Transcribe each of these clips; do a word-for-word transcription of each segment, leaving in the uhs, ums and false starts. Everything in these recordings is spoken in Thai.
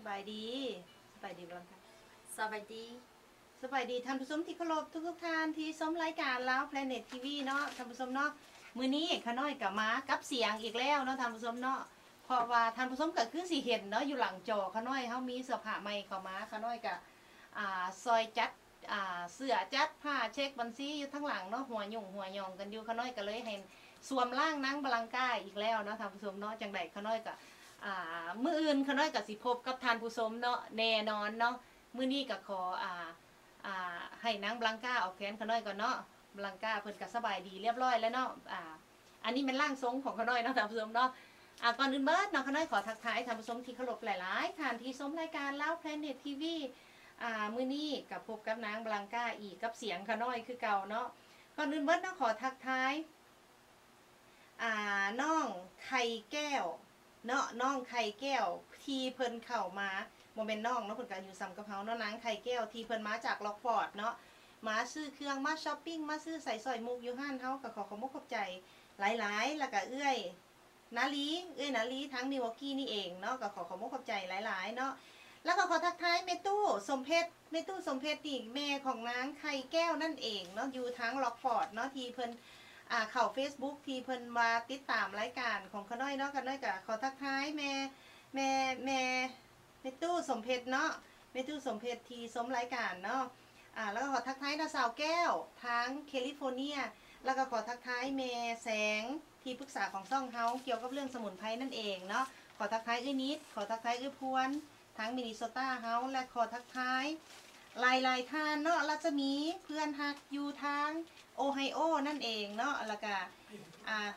บายดีสบายดีบ้างคะสวัสดีสบายดีท่านผู้ชมที่เคารพทุกทุกท่านที่ชมรายการแล้ว Planet ที วี เนาะท่านผู้ชมเนาะมื้อนี้ขาน้อยกับมากับเสียงอีกแล้วเนาะท่านผู้ชมเนาะเพราะว่าท่านผู้ชมก็คือสิเห็นเนาะอยู่หลังจอขาน้อยเฮามีเสื้อผ้าใหม่เข้ามาขาน้อยก็อ่าซอยจัดอ่าเสื้อจัดผ้าเช็คบัญชีอยู่ทั้งหลังเนาะหัวหยุ่งหัวหยองกันอยู่ขาน้อยก็เลยเห็นสวมร่างนางบลังกาอีกแล้วเนาะท่านผู้ชมเนาะจังได๋ขาน้อยก็อ่ามื้ออื่นขาน้อยก็สิพบกับท่านผู้ชมเนาะแน่นอนเนาะมื้อนี้ก็ขออ่าอ่าให้นางบลังกาออกแขนขาน้อยก่อนเนาะบลังกาเพิ่นก็สบายดีเรียบร้อยแล้วเนาะอ่าอันนี้เป็นร่างทรงของขาน้อยเนาะท่านผู้ชมเนาะอ่าก่อนอื่นเบิดเนาะขาน้อยขอทักทายท่านผู้ชมที่เคารพหลายๆท่านที่ชมรายการแล้ว Planet ที วี อ่ามื้อนี้กับพบกับนางบลังกาอีกกับเสียงขาน้อยคือเก่าเนาะก่อนอื่นเบิดเนาะขอทักทายอ่าน้องไข่แก้วเนาะน้องไข่แก้วที่เพิ่นเข้ามาบ่แม่นน้องเนาะเพิ่นก็อยู่ซ้ำกับเฮาเนาะนางไข่แก้วที่เพิ่นมาจากล็อกฟอร์ดเนาะมาซื้อเครื่องมาช้อปปิ้งมาซื้อใส่สร้อยมุกอยู่ห้านเฮาก็ขอขอบคุณขอบใจหลายๆแล้วก็เอื้อยนาลีเอื้อยนาลีทั้งมิวอกกี้นี่เองเนาะก็ขอขอบคุณขอบใจหลายๆเนาะแล้วก็ขอทักทายแม่ตู้สมเพชรแม่ตู้สมเพชรนี่แม่ของนางไข่แก้วนั่นเองเนาะอยู่ทั้งล็อกฟอร์ดเนาะที่เพิ่นอ่าเข้า Facebook ที่เพิ่นมาติดตามรายการของขาน้อยเนาะขาน้อยก็ขอทักทายแม่แม่แม่แม่ตู้สมเพชรเนาะแม่ตู้สมเพชรที่ชมรายการเนาะอ่าแล้วก็ขอทักทายนาสาวแก้วทั้งแคลิฟอร์เนียแล้วก็ขอทักทายแม่แสงที่ปรึกษาของซ่องเฮาเกี่ยวกับเรื่องสมุนไพรนั่นเองเนาะขอทักทายอื้อนิดขอทักทายอื้อพวนทั้งมินนิโซตาเฮาและขอทักทายหลายๆท่านเนาะรัศมีเพื่อนฮักอยู่ทางโอไฮโอนั่นเองเนาะแล้วก็อ่า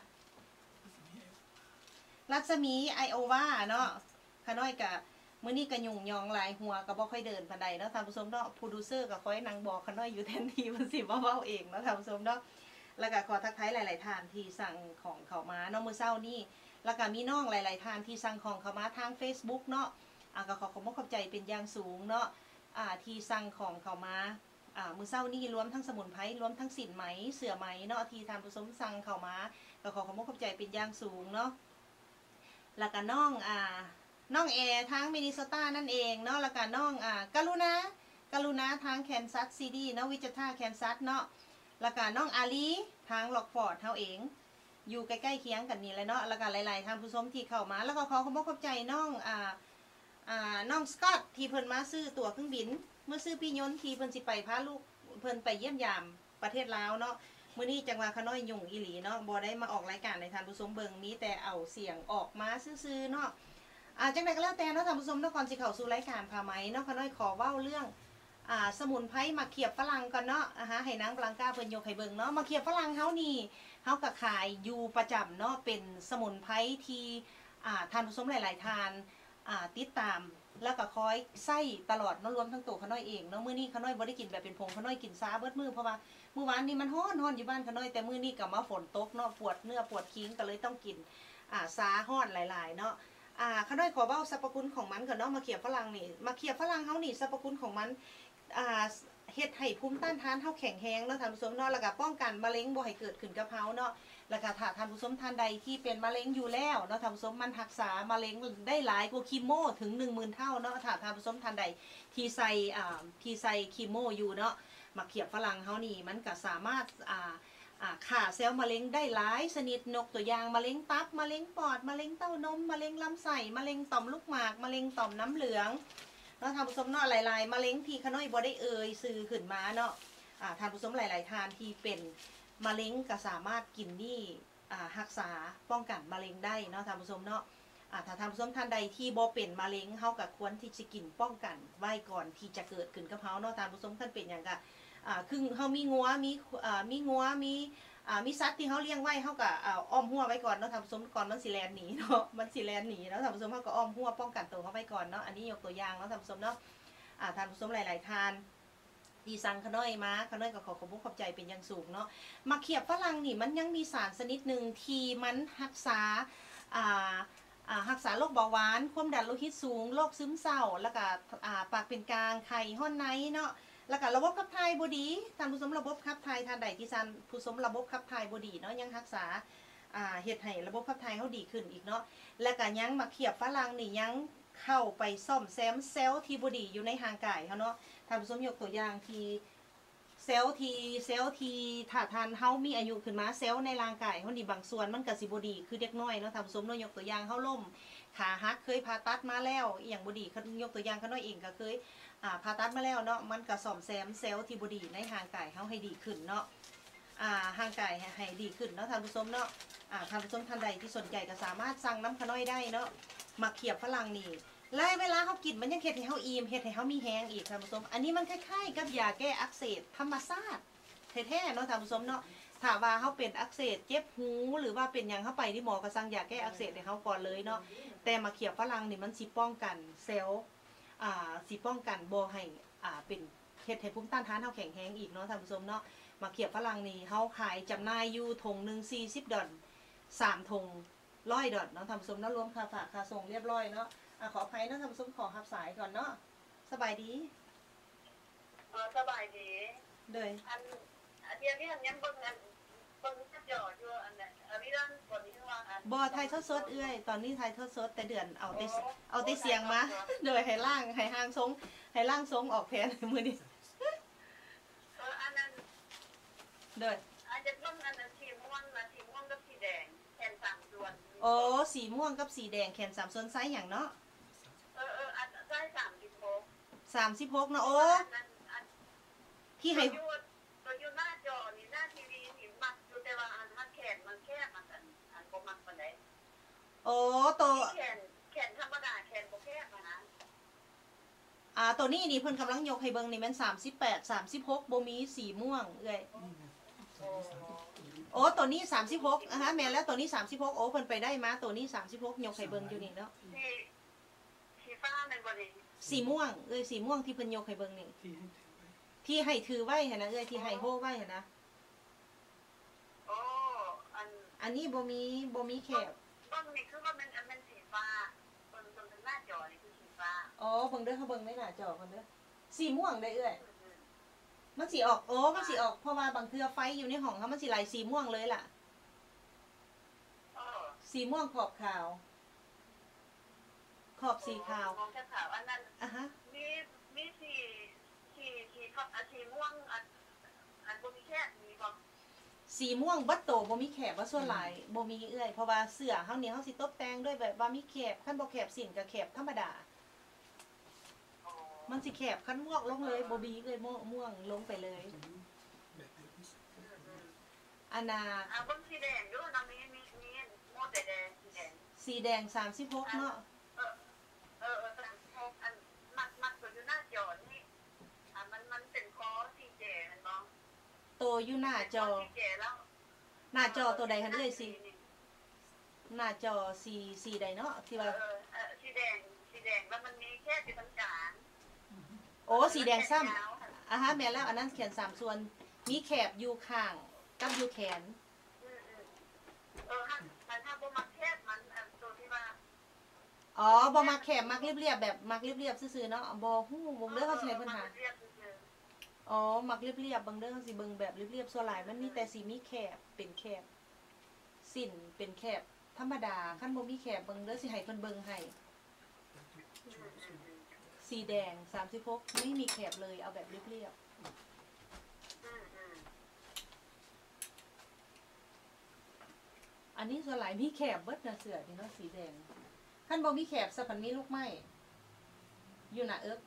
รัศมีไอโอวาเนาะขาน้อยกะมื้อนี้ก็ยุ่งยองหลายหัวก็บ่ค่อยเดินปานใดเนาะท่านผู้ชมเนาะโปรดิวเซอร์ก็คอยนั่งบอกขาน้อยอยู่แทนที่เพิ่นสิบ่เว้าเองเนาะท่านผู้ชมเนาะแล้วก็ขอทักทายหลายๆท่านที่สั่งของเข้ามาเนาะมื้อเช้านี้แล้วก็มีน้องหลายๆท่านที่สั่งของเข้ามาทาง Facebook เนาะอ่าก็ขอขอบคุณขอบใจเป็นอย่างสูงเนาะอ่าที่สั่งของเข้ามาอ่ามื้อเช้านี้รวมทั้งสมุนไพรรวมทั้งสินไหมเสื้อไหมเนาะที่ท่านผู้ชมสั่งเข้ามาก็ขอขอบคุณขอบใจเป็นอย่างสูงเนาะแล้วก็น้องอ่าน้องแอร์ทั้งมินนิโซตานั่นเองเนาะแล้วก็น้องอ่ากรุณากรุณาทางแคนซัสซีดีเนาะวิจิตราแคนซัสเนาะแล้วก็น้องอาลีทางล็อกฟอร์ดเฮาเองอยู่ใกล้ๆเคียงกันนี่แหละเนาะแล้วก็หลายๆท่านผู้ชมที่เข้ามาแล้วก็ขอขอบคุณขอบใจน้องอ่าอ่าน้องสกอตที่เพิ่นมาซื้อตั๋วเครื่องบินเมื่อซื้อพี่ยนต์ที่เพิ่นสิไปพาลูกเพิ่นไปเยี่ยมยามประเทศลาวเนาะมื้อนี้จังว่าขาน้อยยุ่งอีหลีเนาะบ่ได้มาออกรายการในท่านผู้ชมเบิ่งมีแต่เอาเสียงออกมาซื่อๆเนาะอ่าจังได๋ก็แล้วแต่เนาะท่านผู้ชมเนาะก่อนสิเข้าสู่รายการพาไหมเนาะขาน้อยขอเว้าเรื่องอ่าสมุนไพรมาเขียบฝรั่งก่อนเนาะอ่าฮะให้นางบลังกาเพิ่นยกให้เบิ่งเนาะมาเขียบฝรั่งเฮานี่เฮาก็ขายอยู่ประจำเนาะเป็นสมุนไพรที่อ่าท่านผู้ชมหลายๆท่านอ่าติดตามแล้วก็คอยใส่ตลอดเนาะรวมทั้งตัวขาน้อยเองเนาะมื้อนี้ขาน้อยบ่ได้กินแบบเป็นผงขาน้อยกินซาเบิดมื้อเพราะว่ามื้อวานนี้มันร้อนร้อนอยู่บ้านขาน้อยแต่มื้อนี้ก็มาฝนตกเนาะปวดเนื้อปวดคิ้งก็เลยต้องกินอ่าซาร้อนหลายๆเนาะอ่าขาน้อยขอเว้าสรรพคุณของมันก่อนเนาะมาเขียบฝรั่งนี่มาเขียบฝรั่งเฮานี่สรรพคุณของมันอ่าเฮ็ดให้ภูมิต้านทานเฮาแข็งแรงเนาะท่านผู้ชมเนาะแล้วก็ป้องกันมะเร็งบ่ให้เกิดขึ้นกับเฮาเนาะแล้วก็ถ้าท่านผู้ชมท่านใดที่เป็นมะเร็งอยู่แล้วเนาะท่านผู้ชมมันรักษามะเร็งได้หลายกว่าคีโมถึง หนึ่งหมื่น เท่าเนาะถ้าท่านผู้ชมท่านใดที่ใส่อ่าที่ใส่คีโมอยู่เนาะมาเขียบฝรั่งเฮานี่มันก็สามารถอ่าอ่าฆ่าเซลล์มะเร็งได้หลายชนิดนกตัวอย่างมะเร็งตับมะเร็งปอดมะเร็งเต้านมมะเร็งลำไส้มะเร็งต่อมลูกหมากมะเร็งต่อมน้ำเหลืองเนาะท่านผู้ชมเนาะหลายๆมะเร็งที่ขาน้อยบ่ได้เอ่ยชื่อขึ้นมาเนาะอ่าท่านผู้ชมหลายๆท่านที่เป็นมะเร็งก็สามารถกินนี่อ่ารักษาป้องกันมะเร็งได้เนาะท่านผู้ชมเนาะอ่าถ้าท่านผู้ชมท่านใดที่บ่เป็นมะเร็งเฮาก็ควรที่จะกินป้องกันไว้ก่อนที่จะเกิดขึ้นกับเฮาเนาะท่านผู้ชมท่านเป็นหยังก็อ่าคือเฮามีงัวมีอ่ามีงัวมีอ่ามีสัตว์ที่เฮาเลี้ยงไว้เฮาก็อ่าอ้อมหัวไว้ก่อนเนาะท่านผู้ชมก่อนมันสิแล่นหนีเนาะมันสิแล่นหนีเนาะท่านผู้ชมเฮาก็อ้อมหัวป้องกันตัวเฮาไว้ก่อนเนาะอันนี้ยกตัวอย่างเนาะท่านผู้ชมเนาะอ่าท่านผู้ชมหลายๆท่านดีสั่งขาน้อยมาขาน้อยก็ขอขอบคุณขอบใจเป็นอย่างสูงเนาะมาเขียบฝรั่งนี่มันยังมีสารชนิดหนึ่งที่มันรักษาอ่าอ่ารักษาโรคเบาหวานความดันโลหิตสูงโรคซึมเศร้าแล้วก็อ่าปากเป็นกลางไข้ห้อนในเนาะแล้วก็ระบบขับถ่ายบ่ดีท่านผู้ชมระบบขับถ่ายท่านใดที่ท่านผู้ชมระบบขับถ่ายบ่ดีเนาะยังรักษาอ่าเฮ็ดให้ระบบขับถ่ายเฮาดีขึ้นอีกเนาะแล้วก็ยังมาเขียบฝรั่งนี่ยังเข้าไปซ่อมแซมเซลล์ที่บ่ดีอยู่ในร่างกายเฮาเนาะท่านผู้ชมยกตัวอย่างที่เซลล์ที่เซลล์ที่ถ้าทานเฮามีอายุขึ้นมาเซลล์ในร่างกายเฮานี่บางส่วนมันก็สิบ่ดีคือเด็กน้อยเนาะท่านผู้ชมเนาะยกตัวอย่างเฮาล้มขาหักเคยผ่าตัดมาแล้วอีหยังบ่ดียกตัวอย่างเขาน้อยเองก็เคยอ่าผ่าตัดมาแล้วเนาะมันก็ซ่อมแซมเซลล์ที่บ่ดีในร่างกายเฮาให้ดีขึ้นเนาะอ่าร่างกายให้ดีขึ้นเนาะท่านผู้ชมเนาะอ่าท่านผู้ชมท่านใดที่สนใจก็สามารถสั่งน้ำขน้อยได้เนาะมาเขียบฝรั่งนี่ไล่เวลาเขากินมันยังเฮ็ดให้เขาอิ่มเฮ็ดให้เขามีแฮงอีกท่านผู้ชมอันนี้มันคล้ายๆกับยาแก้อักเสบธรรมชาติแท้ๆเนาะท่านผู้ชมเนาะถ้าว่าเขาเป็นอักเสบเจ็บหูหรือว่าเป็นหยังเข้าไปที่หมอก็สั่งยาแก้อักเสบให้เขาก่อนเลยเนาะแต่มาเขียบฝรั่งนี่มันสิป้องกันเซลล์อ่าสิป้องกันบ่ให้อ่าเป็นเฮ็ดให้ภูมิต้านทานเขาแข็งแรงอีกเนาะท่านผู้ชมเนาะมาเขียบฝรั่งนี่เขาขายจำหน่ายอยู่ถุงหนึ่งสี่สิบดอลสามถุงร้อยดอลเนาะท่านผู้ชมเนาะรวมค่าฝากค่าส่งเรียบร้อยเนาะอ่ะขออภัยเนาะท่านผู้ชมขอรับสายก่อนเนาะสบายดีเออสบายดีเลยอันอันเดียวนี้อันยังเบิ่งอันเบิ่งจะจ่ออยู่อันนั้นอันนี้ด้านก่อนนี้ว่าอันบ่ไทยทดสดเอื้อยตอนนี้ไทยทดสดแต่เดือนเอาแต่เอาแต่เสียงมาโดยให้ล่างให้ห่างทรงให้ล่างทรงออกแทนมือนี้เอออันนั้นเด้ออันจะเบิ่งอันนั้นสีม่วงนะสีม่วงกับสีแดงแขนสามส่วนโอ้สีม่วงกับสีแดงแขนสามส่วนไซส์หยังเนาะเออเอออันไซส์สามสิบหกสามสิบหกเนาะโอ้ที่ให้ตัวอยู่หน้าจอนี่หน้าทีวีนี่มักอยู่แต่ว่าอันมันแขนมันแคบมันอันอันบ่มักปานใดโอ้ตัวแขนแขนธรรมดาแขนบ่แคบนะอ่าตัวนี้นี่เพิ่นกำลังยกให้เบิ่งนี่มันสามสิบแปด สามสิบหกบ่มีสีม่วงเอ้ยโอ้ตัวนี้สามสิบหกอ่ะฮะแม่แล้วตัวนี้สามสิบหกโอ้เพิ่นไปได้มาตัวนี้สามสิบหกยกให้เบิ่งอยู่นี่เนาะสีสีฟ้านั่นบ่นี่สีม่วงเอ้ยสีม่วงที่เพิ่นยกให้เบิ่งนี่ที่ให้ถือไว้หั่นนะเอ้ยที่ให้โฮไว้หั่นนะโอ้อันอันนี้บ่มีบ่มีแคบเบิ่งนี่คือว่ามันมันสีฟ้าเบิ่งตรงหน้าจอนี่คือสีฟ้าอ๋อเบิ่งเด้อเฮาเบิ่งในหน้าจอเพิ่นเด้อสีม่วงได้เอ้ยมันสิออกโอ้มันสิออกเพราะว่าบางเทื่อไฟอยู่ในห้องเฮามันสิไหลสีม่วงเลยล่ะสีม่วงขอบขาวขอบสีขาวขอบขาวอันนั้นอ่ะฮะมีมีสีสีสีขอบสีม่วงอันอันบ่มีแคบมีบ่สีม่วงบัดโตบ่มีแคบว่าส่วนหลายบ่มีเอื้อยเพราะว่าเสื้อเฮาเนี่ยเฮาสิตกแต่งด้วยแบบว่ามีแคบคันบ่แคบสินก็แคบธรรมดามันสิแคบคันม่วงลงเลยบ่มีเอ้ยม่วงม่วงลงไปเลยอันน่ะอ่ะเบิ่งสีแดงอยู่นะมีมีมีโมดแดงสีแดงสีแดงสามสิบหกเนาะเออเออสามสิบหกอันมักมักตัวอยู่หน้าจอนี่อ่ะมันมันเป็นคอสีแดงมันบ่โตอยู่หน้าจอหน้าจอตัวใดคั่นเอ้ยสิหน้าจอสีสีใดเนาะที่ว่าเออเออสีแดงสีแดงแล้วมันมีแค่สีตรงกลางโอ้สีแดงซ้ำอ่ะฮะแม่แล้วอันนั้นแขนสามส่วนมีแคบอยู่ข้างกับอยู่แขนอือๆเออถ้ามันถ้าบ่มักแคบมันอันตัวที่ว่าอ๋อบ่มักแคบมักเรียบๆแบบมักเรียบๆซื่อๆเนาะบ่ฮู้บ่เด้อเขาสิให้เพิ่นหาอ๋อมักเรียบๆเบิ่งเด้อเขาสิเบิ่งแบบเรียบๆส่วนหลายมันมีแต่สีมีแคบเป็นแคบสิ้นเป็นแคบธรรมดาคันบ่มีแคบเบิ่งเด้อสิให้เพิ่นเบิ่งให้สีแดงสามสิบหกไม่มีแคบเลยเอาแบบเรียบๆอันนี้ส่วนหลายมีแคบเบิดน่ะเสื้อนี่เนาะสีแดงคันบ่มีแคบซะพันมีลูกไม้อยู่หน้าเอิก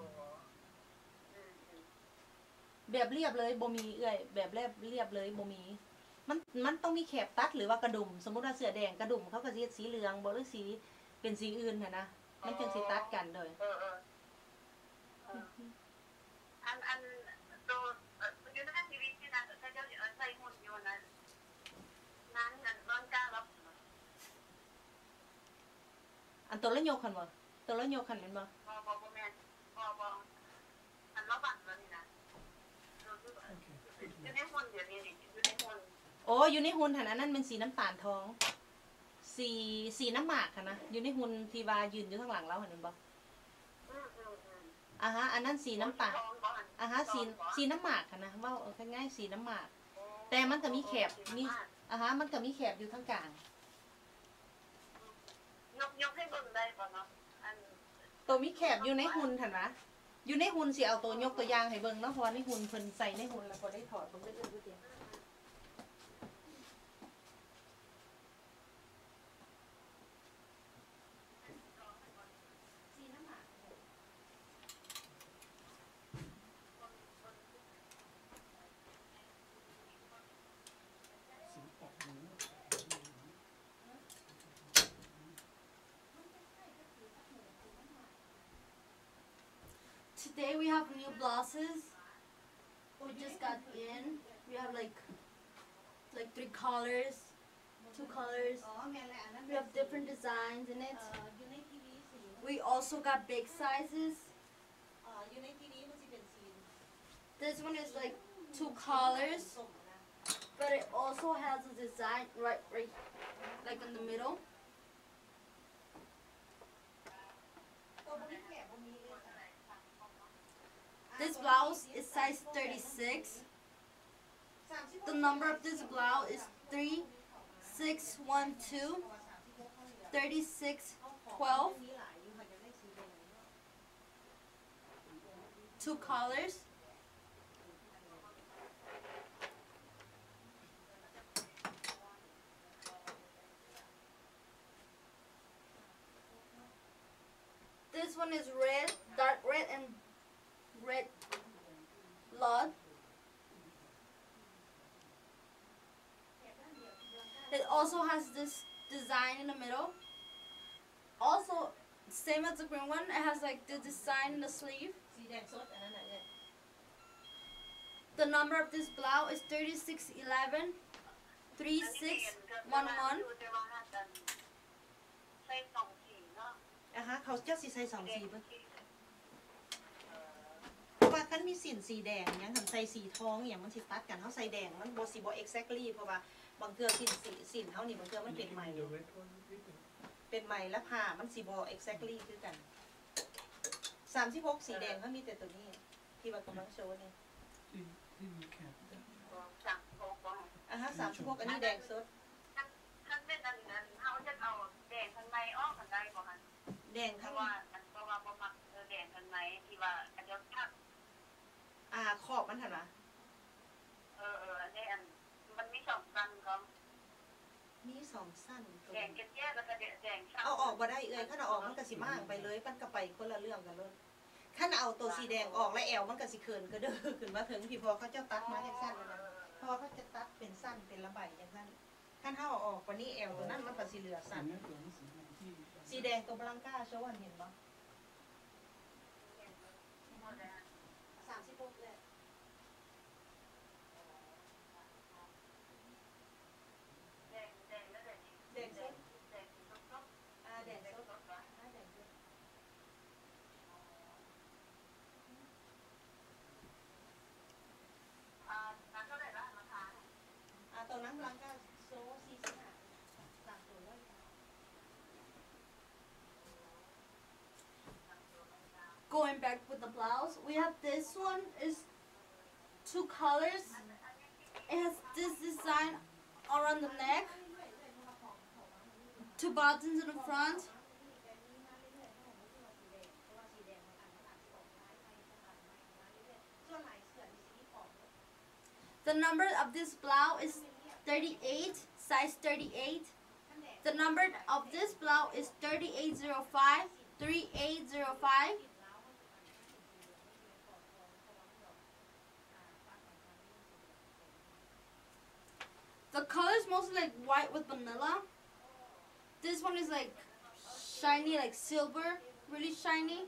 แบบเรียบเลยบ่มีเอื้อยแบบเรียบเรียบเลยบ่มีมันมันต้องมีแคบตัดหรือว่ากระดุมสมมุติว่าเสื้อแดงกระดุมเขาก็สิเฮ็ดสีเหลืองบ่หรือสีเป็นสีอื่นน่ะนะมันจังสิตัดกันโดยเออๆอันอันตัวอยู่หน้าทีวีนี่นะเขาจะใส่หุ่นอยู่นะนั้นอันร้อนกล้ารับอันตัวละยกคั่นบ่ตัวละยกคั่นแม่นบ่บ่บ่บ่แม่นบ่บ่อันละบัดแล้วนี่นะอยู่ในหุ่นเดี๋ยวนี้อยู่ในหุ่นโอ้อยู่ในหุ่นหั่นอันนั้นเป็นสีน้ำตาลทองสีสีน้ำหมากค่ะนะอยู่ในหุ่นที่ว่ายืนอยู่ข้างหลังเราหั่นบ่อือๆอ่าฮะอันนั้นสีน้ำตาลอ่าฮะสีสีน้ำหมากค่ะนะว่าง่ายๆสีน้ำหมากแต่มันก็มีแคบมีอ่าฮะมันก็มีแคบอยู่ทั้งกลางยกยกให้เบิ่งได้บ่เนาะอันตัวมีแคบอยู่ในหุ่นทันวะอยู่ในหุ่นสิเอาตัวยกตัวอย่างให้เบิ่งเนาะเพราะว่าในหุ่นเพิ่นใส่ในหุ่นแล้วก็ได้ถอดเบิ่งเด้อเด้อเด้อ Today we have new blouses. We just got in. We have like like three colors, two colors. อ๋อแม่นแหละอันนั้น We have different designs in it. เอ่ออยู่ในทีวีสี We also got big sizes. เอ่ออยู่ในทีวีมันสิเป็นสี This one is like two colors, ส้มนะ but it also has a design right right like in the middle. ตัวบ่มีแคบบ่มีเลยจ้ะ This blouse is size thirty-six. The number of this blouse is three six one two thirty-six twelve. Two colors. This one is red, dark red, and red blood. It also has this design in the middle. Also, same as the green one, it has like the design in the sleeve. สีแดงสดอันนั้นน่ะเอ้ย The number of this blouse is thirty-six eleven three six one one. ใส่สองสีเนาะอ่ะฮะเขาเจ้าสิใส่สองสีเบิ่งเพราะว่าคันมีสินสีแดงหยังหันใส่สีทองอหย่างมันสิตัดกันเฮาใส่แดงมันบ่สิบ่ exactly เพราะว่าบางเทื่อสินสีสินเฮานี่บางเทื่อมันเป็นไหมเป็นไหมและผ้ามันสิบ่ exactly คือกันสามสิบหกสีแดงเขามีแต่ตัวนี้ที่ว่ากำลังโชว์นี่สั่งโค้งอ่ะฮะสามสิบหกอันนี้แดงสดท่านท่านเป็นอันนั้นเขาจะเอาแดงข้างในออกข้างในก่อนแดงเพทั้งราะว่าอันเพราะว่าบ่มักเออแดงข้างในที่ว่าอันเดียวทักอ่าขอบมันหั่นวะเออเอออันนี้อันมันมีสองกันก็มีสองสั้นตัวแดงแก่ๆแล้วก็แดงแดงช้ำเอาออกบ่ได้เอ้ยคันเอาออกมันก็สิมางไปเลยมันก็ไปคนละเรื่องกันเลยคันเอาตัวสีแดงออกและแอวมันก็สิเขินก็เด้อขึ้นมาถึงพี่พอเขาเจ้าตัดมาจังสั้นเลยนะเพราะว่าเขาจะตัดเป็นสั้นเป็นระบายจังสั้นคันเฮาเอาออกกว่านี้แอวตัวนั้นมันก็สิเหลือสั้นสีแดงตัวบลังก้าโชว์อันเห็นบ่สามสิบหกเลยแดงแดงแล้วแดงแดงสดแดงสดอ่าแดงแดงสดสดอ่าแดงสดอ่านั้นเท่าไหร่ละราคาอ่าตัวนั้นบลังก้าโซสี่สิบห้าสามตัวร้อย Going back with the blouse, we have this one is two colors. It has this design around the neck, two buttons in the front. The number of this blouse is thirty-eight, size thirty-eight. The number of this blouse is thirty-eight oh five, thirty-eight oh five. The color is mostly like white with vanilla. This one is like shiny, like silver, really shiny.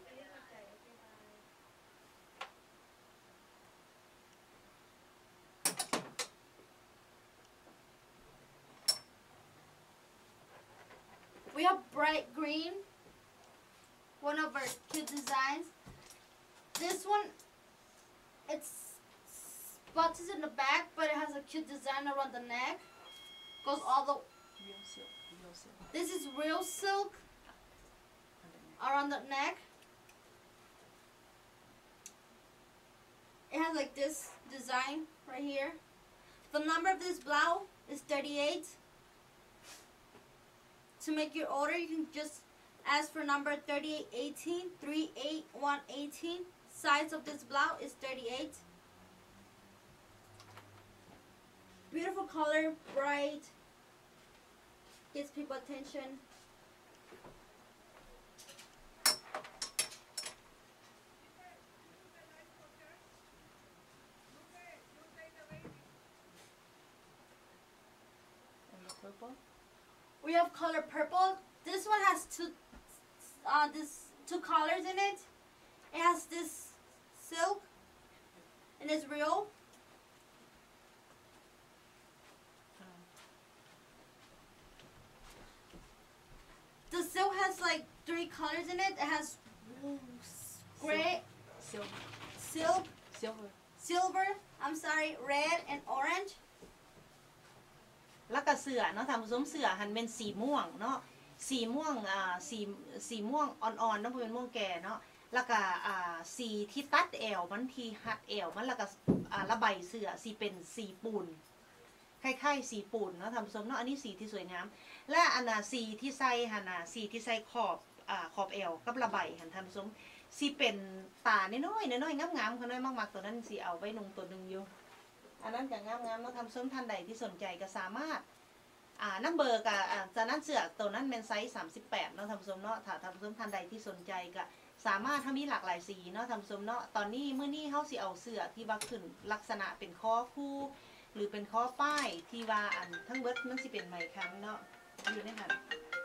We have bright green, one of our cute designs. This one, it's buttons in the back, but it has a cute design around the neck. Goes all the. real silk real silk This is real silk around the neck. It has like this design right here. The number of this blouse is thirty-eight. To make your order, you can just As for number thirty-eight eighteen, three eight one eighteen, size of this blouse is thirty-eight. Beautiful color, bright, gets people attention. And the purple. We have color purple. This one has two, uh, this two colors in it. It has this silk, and it's real. The silk has like three colors in it. It has gray, Silver. silk, Silver. silver, I'm sorry, red, and orange. แล้วก็เสื้อเนาะท่านผู้ชมเสื้อหันเป็นสีม่วงเนาะสีม่วงอ่าสีสีม่วงอ่อนๆเนาะเพราะเป็นม่วงแก่เนาะแล้วก็อ่าสีที่ตัดแอวมันที่หัดแอวมันแล้วก็อ่าระบายเสื้อสีเป็นสีปูนคล้ายๆสีปูนเนาะท่านผู้ชมเนาะอันนี้สีที่สวยงามและอันน่ะสีที่ใส่หันน่ะสีที่ใส่ขอบอ่าขอบแอวกับระบายหันท่านผู้ชมสีเป็นตาน้อยๆน้อยๆงามๆเขาน้อยมากๆตัวนั้นสีเอาไว้นุ่งตัวหนึงอยู่ อันนั้นก็งามๆเนาะทำส้มท่านใดที่สนใจก็สามารถอ่าน้ำเบอร์กับอ่าจากนั้นเสือตัวนั้นเป็นไซส์สามสิบแปดเนาะทำส้มเนาะถ้าทำส้มท่านใดที่สนใจก็สามารถถ้ามีหลากหลายสีเนาะทำส้มเนาะตอนนี้เมื่อนี้เขาสิเอาเสือที่ว่าขึ้นลักษณะเป็นข้อคู่หรือเป็นข้อป้ายที่ว่าอันทั้งเบิดมันสิเป็นไหมคันเนาะอยู่ในหัน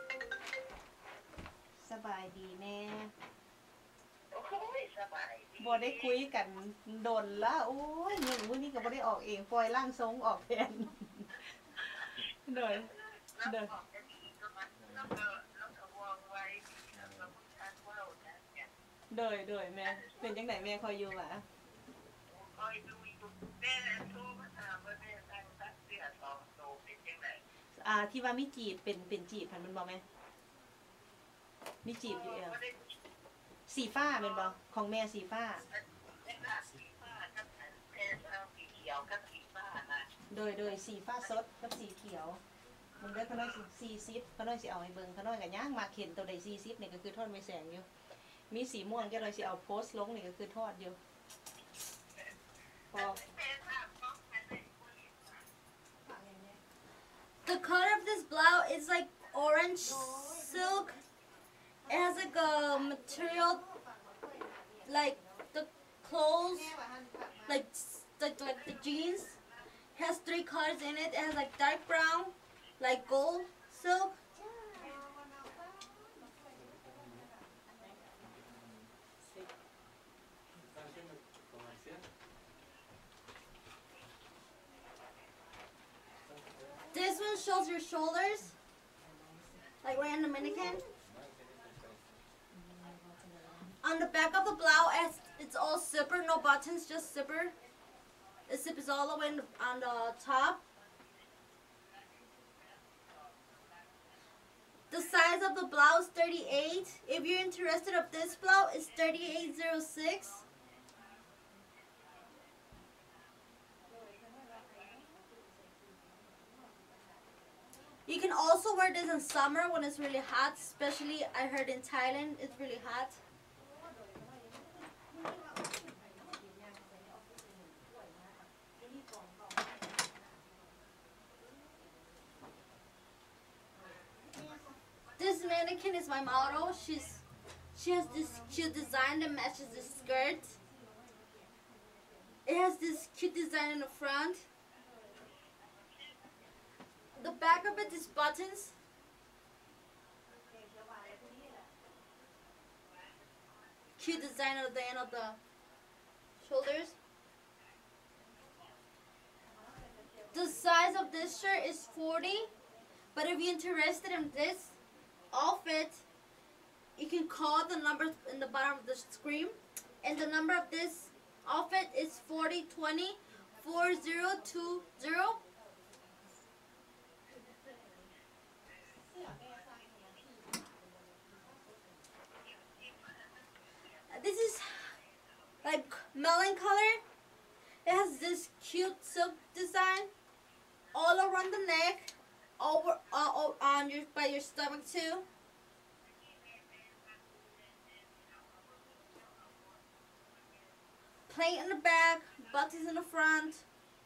สบายดีแน่โอ้ยสบายดีบ่ได้คุยกันโดนละโอ้ยเงินมื้อนี้ก็บ่ได้ออกเองปล่อยร่างทรงออกแทนโดยแล้วบอกจะดีก็มันแล้วก็แล้วก็วางไว้แล้วก็พูดชัดว่าจะเนี่ยโดยโดยแม่เป็นจังไดแม่คอยอยู่หว่าคอยดูอยู่แม่โทรมาถามว่าแม่ตั้งตัดเสื้อสองโตเป็นยังไงอ่าที่ว่ามีจีบเป็นเป็นจีบพันมันบ่แม่มีจีบอยู่เอวก็ได้สีฟ้าเป็นบ่ของแม่สีฟ้าได้ค่ะสีฟ้ากับแทนเอาสีเขียวกับสีฟ้านะโดยโดยสีฟ้าสดกับสีเขียวมันเด้อเขาน้อยสี่สิบเขาน้อยสิเอาให้เบิ่งเขาน้อยก็ย่างมาเข็นตัวใดสี่สิบนี่ก็คือทอดไม่แสงอยู่มีสีม่วงแกน้อยสิเอาโพสต์ลงนี่ก็คือทอดอยู่พอแม่ถามน้องแม่เลย The color of this blouse is like orange silk. It has like a material, like the clothes, like like like the jeans. It has three colors in it. It has like dark brown, like gold silk. This one shows your shoulders, like right on the mannequin. On the back of the blouse, it's, it's all zipper, no buttons, just zipper. The zip is all the way in the, on the top. The size of the blouse, thirty-eight. If you're interested of this blouse, it's thirty-eight oh six. You can also wear this in summer when it's really hot, especially I heard in Thailand it's really hot. This mannequin is my model. She's she has this cute design that matches the skirt. It has this cute design in the front. The back of it is buttons. Cute design at the end of the shoulders. The size of this shirt is forty, but if you're interested in this outfit, you can call the number in the bottom of the screen, and the number of this outfit is forty twenty four zero two zero. This is like melon color. It has this cute silk design all around the neck, over uh, on your by your stomach too. plain in the back, buttons in the front.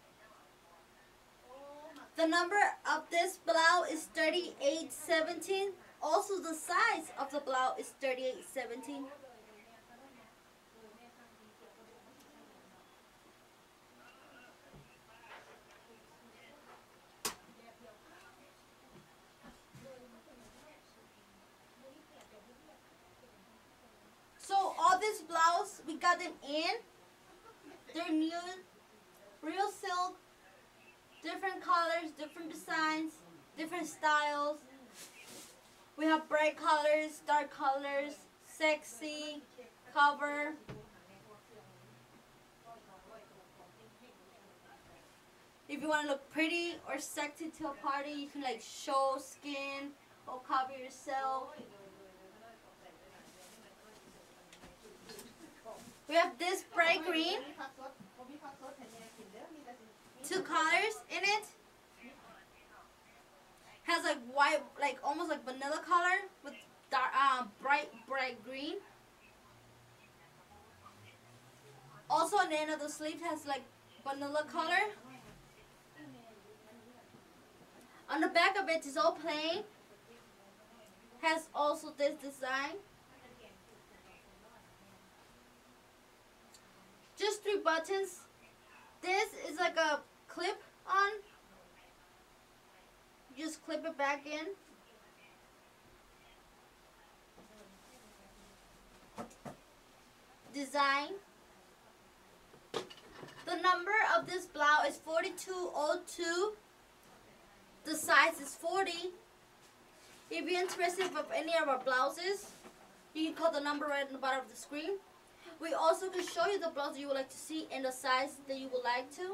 The number of this blouse is thirty-eight seventeen. Also, the size of the blouse is thirty-eight seventeen. So all these blouses, we got them in. They're new, real silk, different colors, different designs, different styles. We have bright colors, dark colors, sexy, cover. If you want to look pretty or sexy to a party, you can like show skin or cover yourself. We have this bright green, two colors in it. Has like white, like almost like vanilla color with dark, uh, bright, bright green. Also on the end of the sleeve has like vanilla color. On the back of it is all plain. Has also this design. Just three buttons. This is like a clip on. Just clip it back in. Design. The number of this blouse is forty-two oh two. The size is forty. If you're interested in any of our blouses, you can call the number right on the bottom of the screen. We also can show you the blouse you would like to see and the size that you would like to.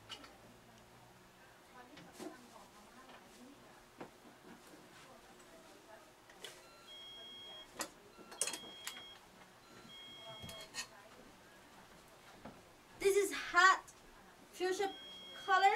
This is hot fuchsia color.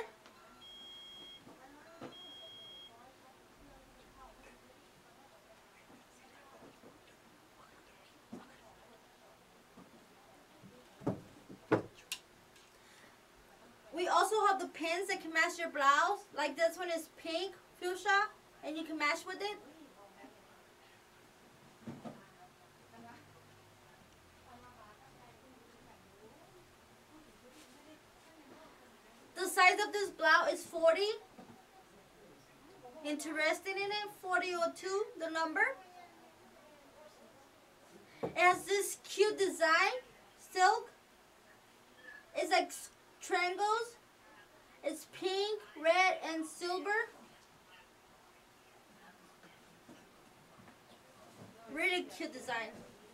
We also have the pins that can match your blouse. Like this one is pink fuchsia and you can match with it. The size of this blouse is forty. Interested in it? forty oh two, the number. It has this cute design, silk. It's like triangles. It's pink, red, and silver. Really cute design.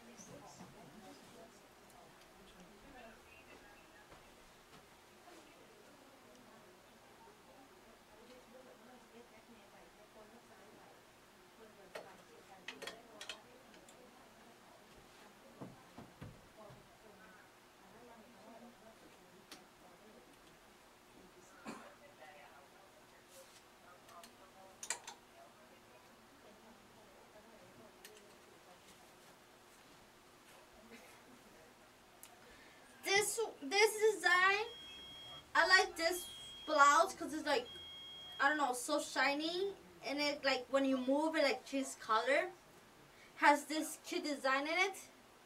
This this design, I like this blouse because it's like, I don't know, so shiny, and it like when you move it like changes color. Has this cute design in it.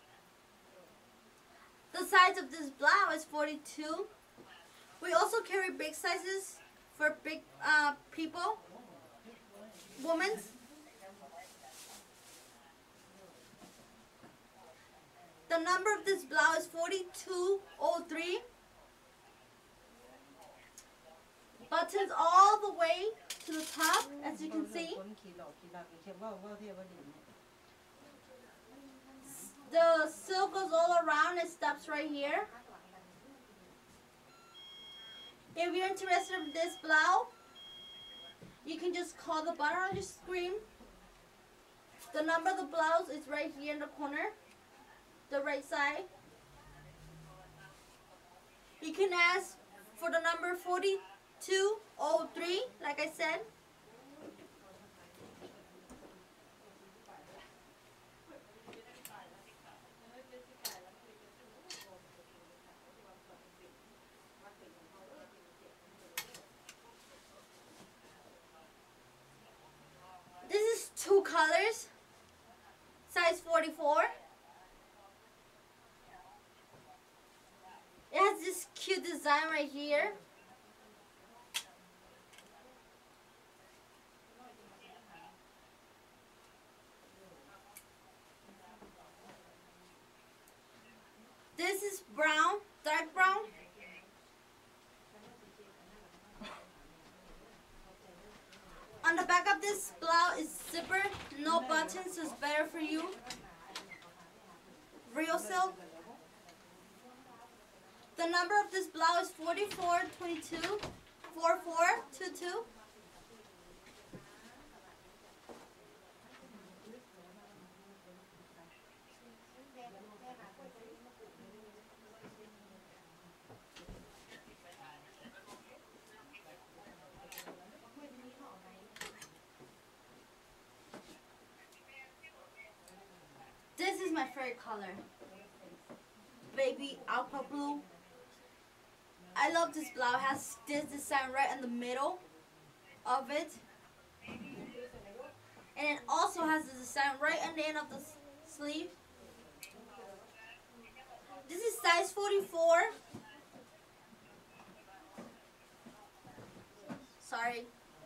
The size of this blouse is forty-two. We also carry big sizes for big uh, people, women. The number of this blouse is forty-two oh three. Buttons all the way to the top, as you can see. The silk goes all around and stops right here. If you're interested in this blouse, you can just call the button on your screen. The number of the blouse is right here in the corner, the right side. You can ask for the number forty-two oh three, like I said. forty-four. It has this cute design right here. This is brown, dark brown. On the back of this blouse is zipper, no buttons, so it's better for you. Real silk. The number of this blouse is forty-four twenty-two, forty-four twenty-two. This is my favorite color. Baby aqua blue. I love this blouse. It has this design right in the middle of it. And it also has the design right on the end of the s- sleeve. This is size forty-four. Sorry.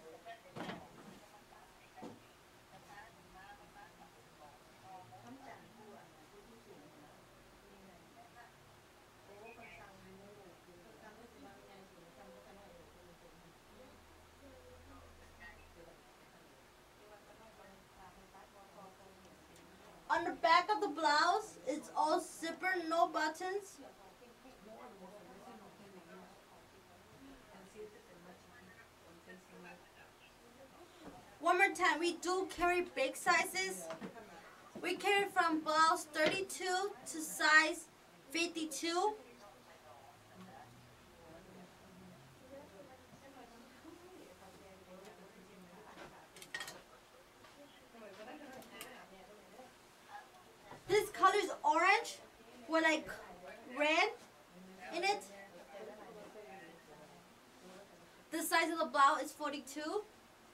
On the back of the blouse, it's all zipper, no buttons. One more time, we do carry big sizes. We carry from blouse thirty-two to size fifty-two. This color is orange with like red in it. The size of the blouse is forty-two.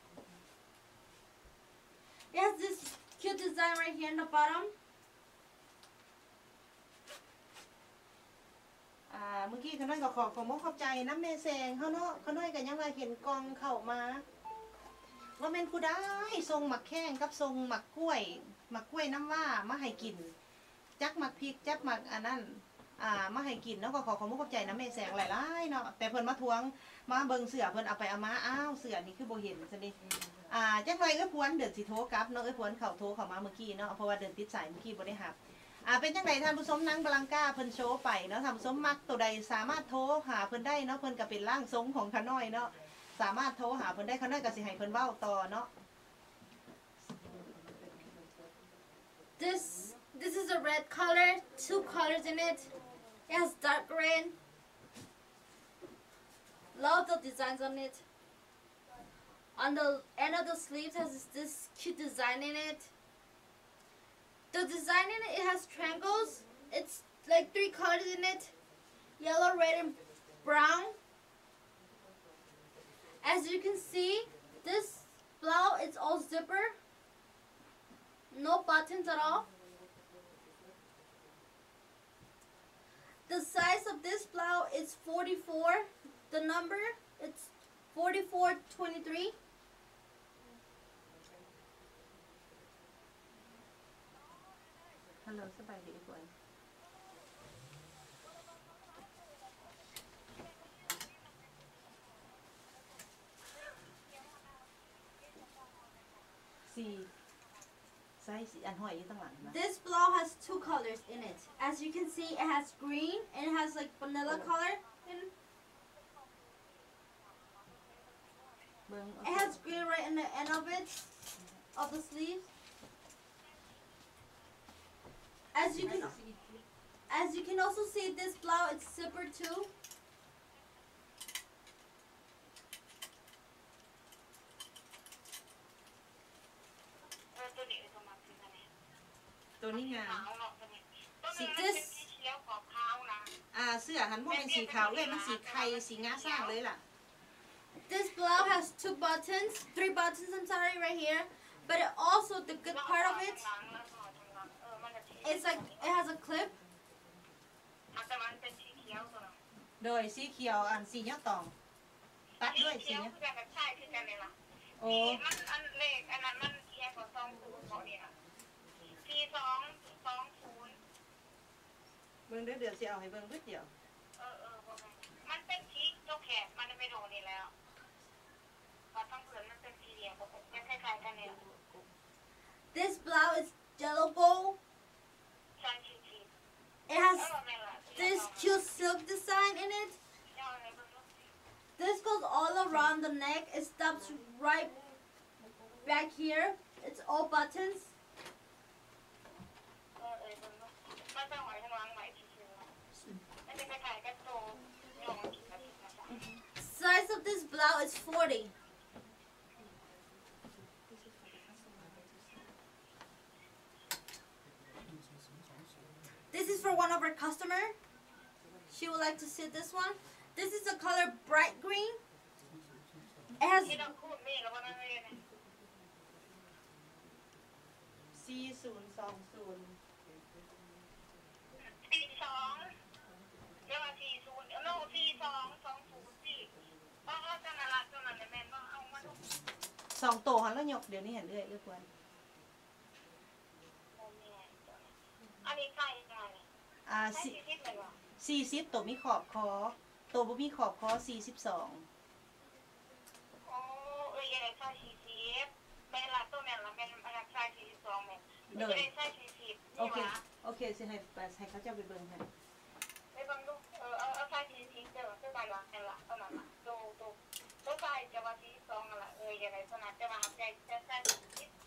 It has this cute design right here in the bottom. อ่าเมื่อกี้ขน้อยก็ขอขอมขอบใจน้ำแม่แสงเขาเนาะขน้อยก็ยังว่าเห็นกองเข้ามาว่าแม่นผู้ได้ทรงหมักแข้งกับทรงหมักกล้วยหมักกล้วยน้ำว่ามาให้กินจักหมักพริกจักหมักอันนั้นอ่ามาให้กินเนาะก็ขอขอมขอบใจน้ำแม่แสงหลายๆเนาะแต่เพิ่นมาทวงมาเบิ่งเสือเพิ่นเอาไปเอามาอ้าวเสือนี่คือบ่เห็นซะดิอ่าจักหน่อยเอ้ยพวนเดินสิโทรกลับเนาะเอ้ยพวนเข้าโทรเข้ามาเมื่อกี้เนาะเพราะว่าเดินติดสายเมื่อกี้บ่ได้รับ อ่าเป็นจังไดท่านผู้ชมนางบลังกาเพิ่นโชว์ไปเนาะท่านผู้ชมมักตัวใดสามารถโทรหาเพิ่นได้เนาะเพิ่นก็เป็นร่างทรงของขาน้อยเนาะสามารถโทรหาเพิ่นได้ขาน้อยก็สิให้เพิ่นเว้าต่อเนาะ This this is a red color, two colors in it. It has dark green. Love the designs on it. On the end of the sleeves has this, this cute design in it. The design in it, it has triangles. It's like three colors in it. Yellow, red, and brown. As you can see, this blouse is all zipper. No buttons at all. The size of this blouse is forty-four. The number, it's forty-four twenty-three. Hello สบายดีทุกคน สี่ไซส์อันห้อยอยู่ตั้งหลังนะ This blouse has two colors in it. As you can see, it has green and it has like vanilla color. In, เบิ่ง it has green right in the end of it, of the sleeves. As you can, as you can also see, this blouse it's zipper too. เออตัวนี้ก็มาคืออะไรตัวนี้งามขาวเนาะตัวนี้ตัวนี้มันเป็นสีเขียวขอบขาวนะอ่าเสื้อหันบ่เป็นสีขาวเลยมันสีไข่สีงาสร้างเลยล่ะ This blouse has two buttons, three buttons. I'm sorry, right here. But it also the good part of it. เออมันจะ it's like it has a clip. มันแต่มันเป็นสีเขียวตัวนั้นโดยสีเขียวอันสีเนี้ยตอง ตัดด้วยสีสีเขียวเนี้ยคือกันกับใช่คือกันเลยล่ะโอ้มันอันเลขอันนั้นมันเทียบกับสองศูนย์เขาเนี่ยสี่สองสองศูนย์เบิ่งเด้อเดี๋ยวสิเอาให้เบิ่งเพิ่เดียวเออเออบ่แม่นมันเป็นสีโจกแขกมันไม่โดนนี่แล้วก็ต้องเผื่อมันเป็นสีเหลี่ยมกับเป็นคล้ายๆกันเนี่ย This blouse is yellow gold. ใช่สีสี It has เออแม่นล่ะ this cute silk design in it. เจ้าอะไรเบิ่งลูก This goes all around the neck. It stops right back here. It's all buttons. เออเออเบิ่งลูกมันต้องไว้ข้างหลังไว้ซื่อๆมันจะคล้ายๆกับโตโยงกินกับที่มาจ้ะ Size of this blouse is forty. This is for one of our customer. She would like to see this one. This is the color bright green. It has ที่ต้องคูดมีกับว่านั่นเลยนะสี่ศูนย์สองศูนย์สี่สองเรียกว่าสี่ศูนย์โน้สี่สองสองศูนย์สี่เพราะว่าจังหวะจังหวะเนี่ยแม่นว่าเอามาดูสองโตหันแล้วยกเดี๋ยวนี้เห็นเรื่อยเรื่อยควรโอ้แม่อันนี้ใช่ยังไงอ่าใช่สี่ที่เป็นว่าสี่สิบตัวมีขอบคอตัวบ่มีขอบคอสี่สิบสองโอ้เอ้ยยังไงใช่สี่สิบแม่ละตัวแม่ละแม่มาจากใช่สี่สิบสองแม่ยังไงใช่สี่สิบโอนี่เควะโอเคสิให้ไปให้เขาเจ้าไปเบิ่งให้ไปบังดูเออเอาเอาใช่สี่สิบเจอตัวใบละแม่ละตัวนั้นละตัวตัวตัวใบจะว่าสี่สองนั่นละเออยังไงตัวนั้นจะมาหักใจจะใช่สี่สิบ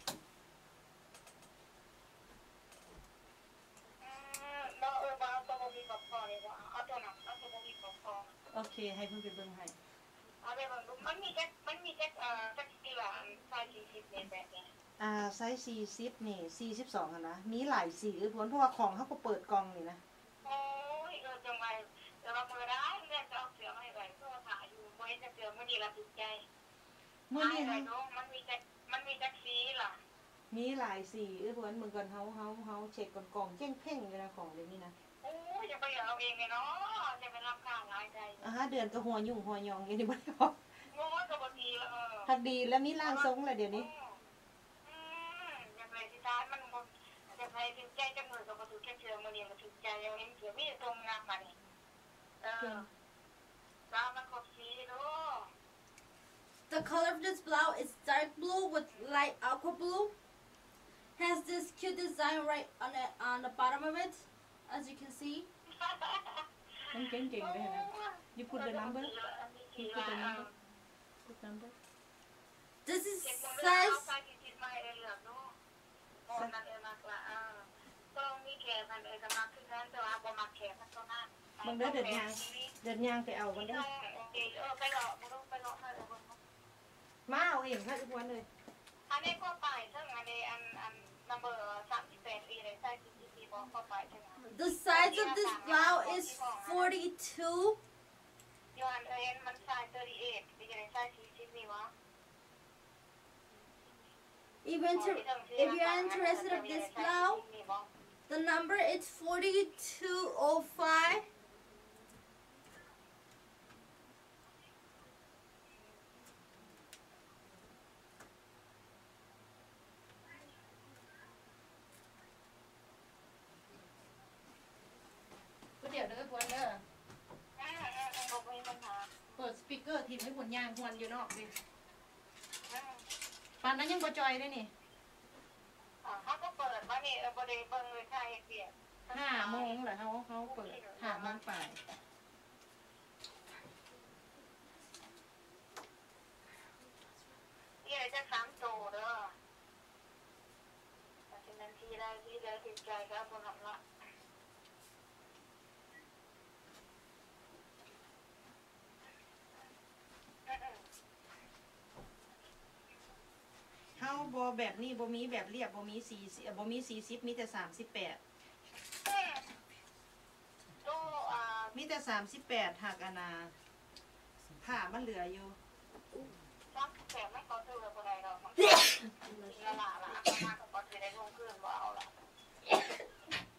เราเออมาเอาตัวมีกับคอเลยว่าเอาตัวนั้นเอาตัวมีกับคอโอเคให้เพิ่นไปเบิ่งให้เอาไปบังดูมันมีแค่มันมีแค่เอ่อสักกี่ละใช่สี่สิบเนี่ยแบบเนี้ยอ่าไซส์สี่สิบนี่สี่สิบสองอะนะมีหลายสีเลยพ้นเพราะว่าของเขาก็เปิดกล่องนี่นะโอ้ยเออจังไงเดี๋ยวเราเมื่อได้แม่จะเอาเสือมาให้ไว้เพื่อถ่ายอยู่ไว้จะเสือมื่อนี้เราติดใจเมื่อนี้ไอ้นะน้องมันมีแต่มันมีแต่สีล่ะมีหลายสีเอ้ยพ้นเมืองกันเฮาเฮาเฮาเช็คก่อนกล่องเจ้งเพ่งเลยนะของเดี๋ยวนี้นะโอ้ยจะไปเอาเองเลยเนาะจะไปรับข้าวหลายใจอ่าฮะเดือนก็หัวยุ่งหัวยองอย่างนี้บ่ได้ออกโง่กับบางทีเออทักดีแล้วมีร่างทรงเลยเดี๋ยวนี้อืมอย่างไรที่ท้ายมันบ่จะไปถึงใจจะมือกับประตูแค่เชือมื่อนี้มาถึงใจยังเห็นเสือมีแต่ตรงงามมานี่เออตามันขบสีเนาะ The color of this blouse is dark blue with light aqua blue. Has this cute design right on the on the bottom of it, as you can see. มันเก่งๆเลยนะ You put the number You put the number Put number This is เจ็ดโมง size. แล้วใส่กินมาเองเหรอเนาะโอ้นั่นเองมากละอ่าต้องมีแขกมันเองก็มาขึ้นนั้นแต่ว่าบ่มาแขกมันก็น่าบางเด้อเดือนยางเดือนยางไปเอาบางเด้อเออไปหลอกบ่ต้องไปหลอกให้เออมาเอาเองค่ะทุกวันเลยอันนี้ก็ไปซึ่งอันนี้อันอัน number สามสิบแปดปีเลยใส่สิบสี่บอกก็ไปใช่ไหม The size of this blouse is forty-two. ยูอันเอ็นมันใส่สามสิบแปดปีเลยใส่สี่สิบนี่วะ Even to, if you're interested in this blouse, the number is forty-two oh five. เดี๋ยวเด้อพวนเด้ออืมอืมอืมบอกมีปัญหาเปิดสปีกเกอร์ทีมให้ผลยางพวนอยู่นอกดิอืมปานนั้นยังบ่จอยเลยนี่อ่าเขาก็เปิดว่านี่เออบริเบิ้งเลยค่ะเปียกห้าโมงเหรอเขาเขาเปิดห้าโมงป่ายนี่เลยจะสามโตเด้อแต่ฉะนั้นที่ได้ที่ได้ติดใจก็บนหลับละเฮาบ่แบบนี้บ่มีแบบเรียบบ่มีสี่สิบบ่มีสี่สิบมีแต่สามสิบแปดตู้อ่ามีแต่สามสิบแปดหักอานาผ้ามันเหลืออยู่ซักแสบไม่ขอซื้อเลยคนใดเราละละละละมากก็ถือได้ลงเครื่องว่าเอาละ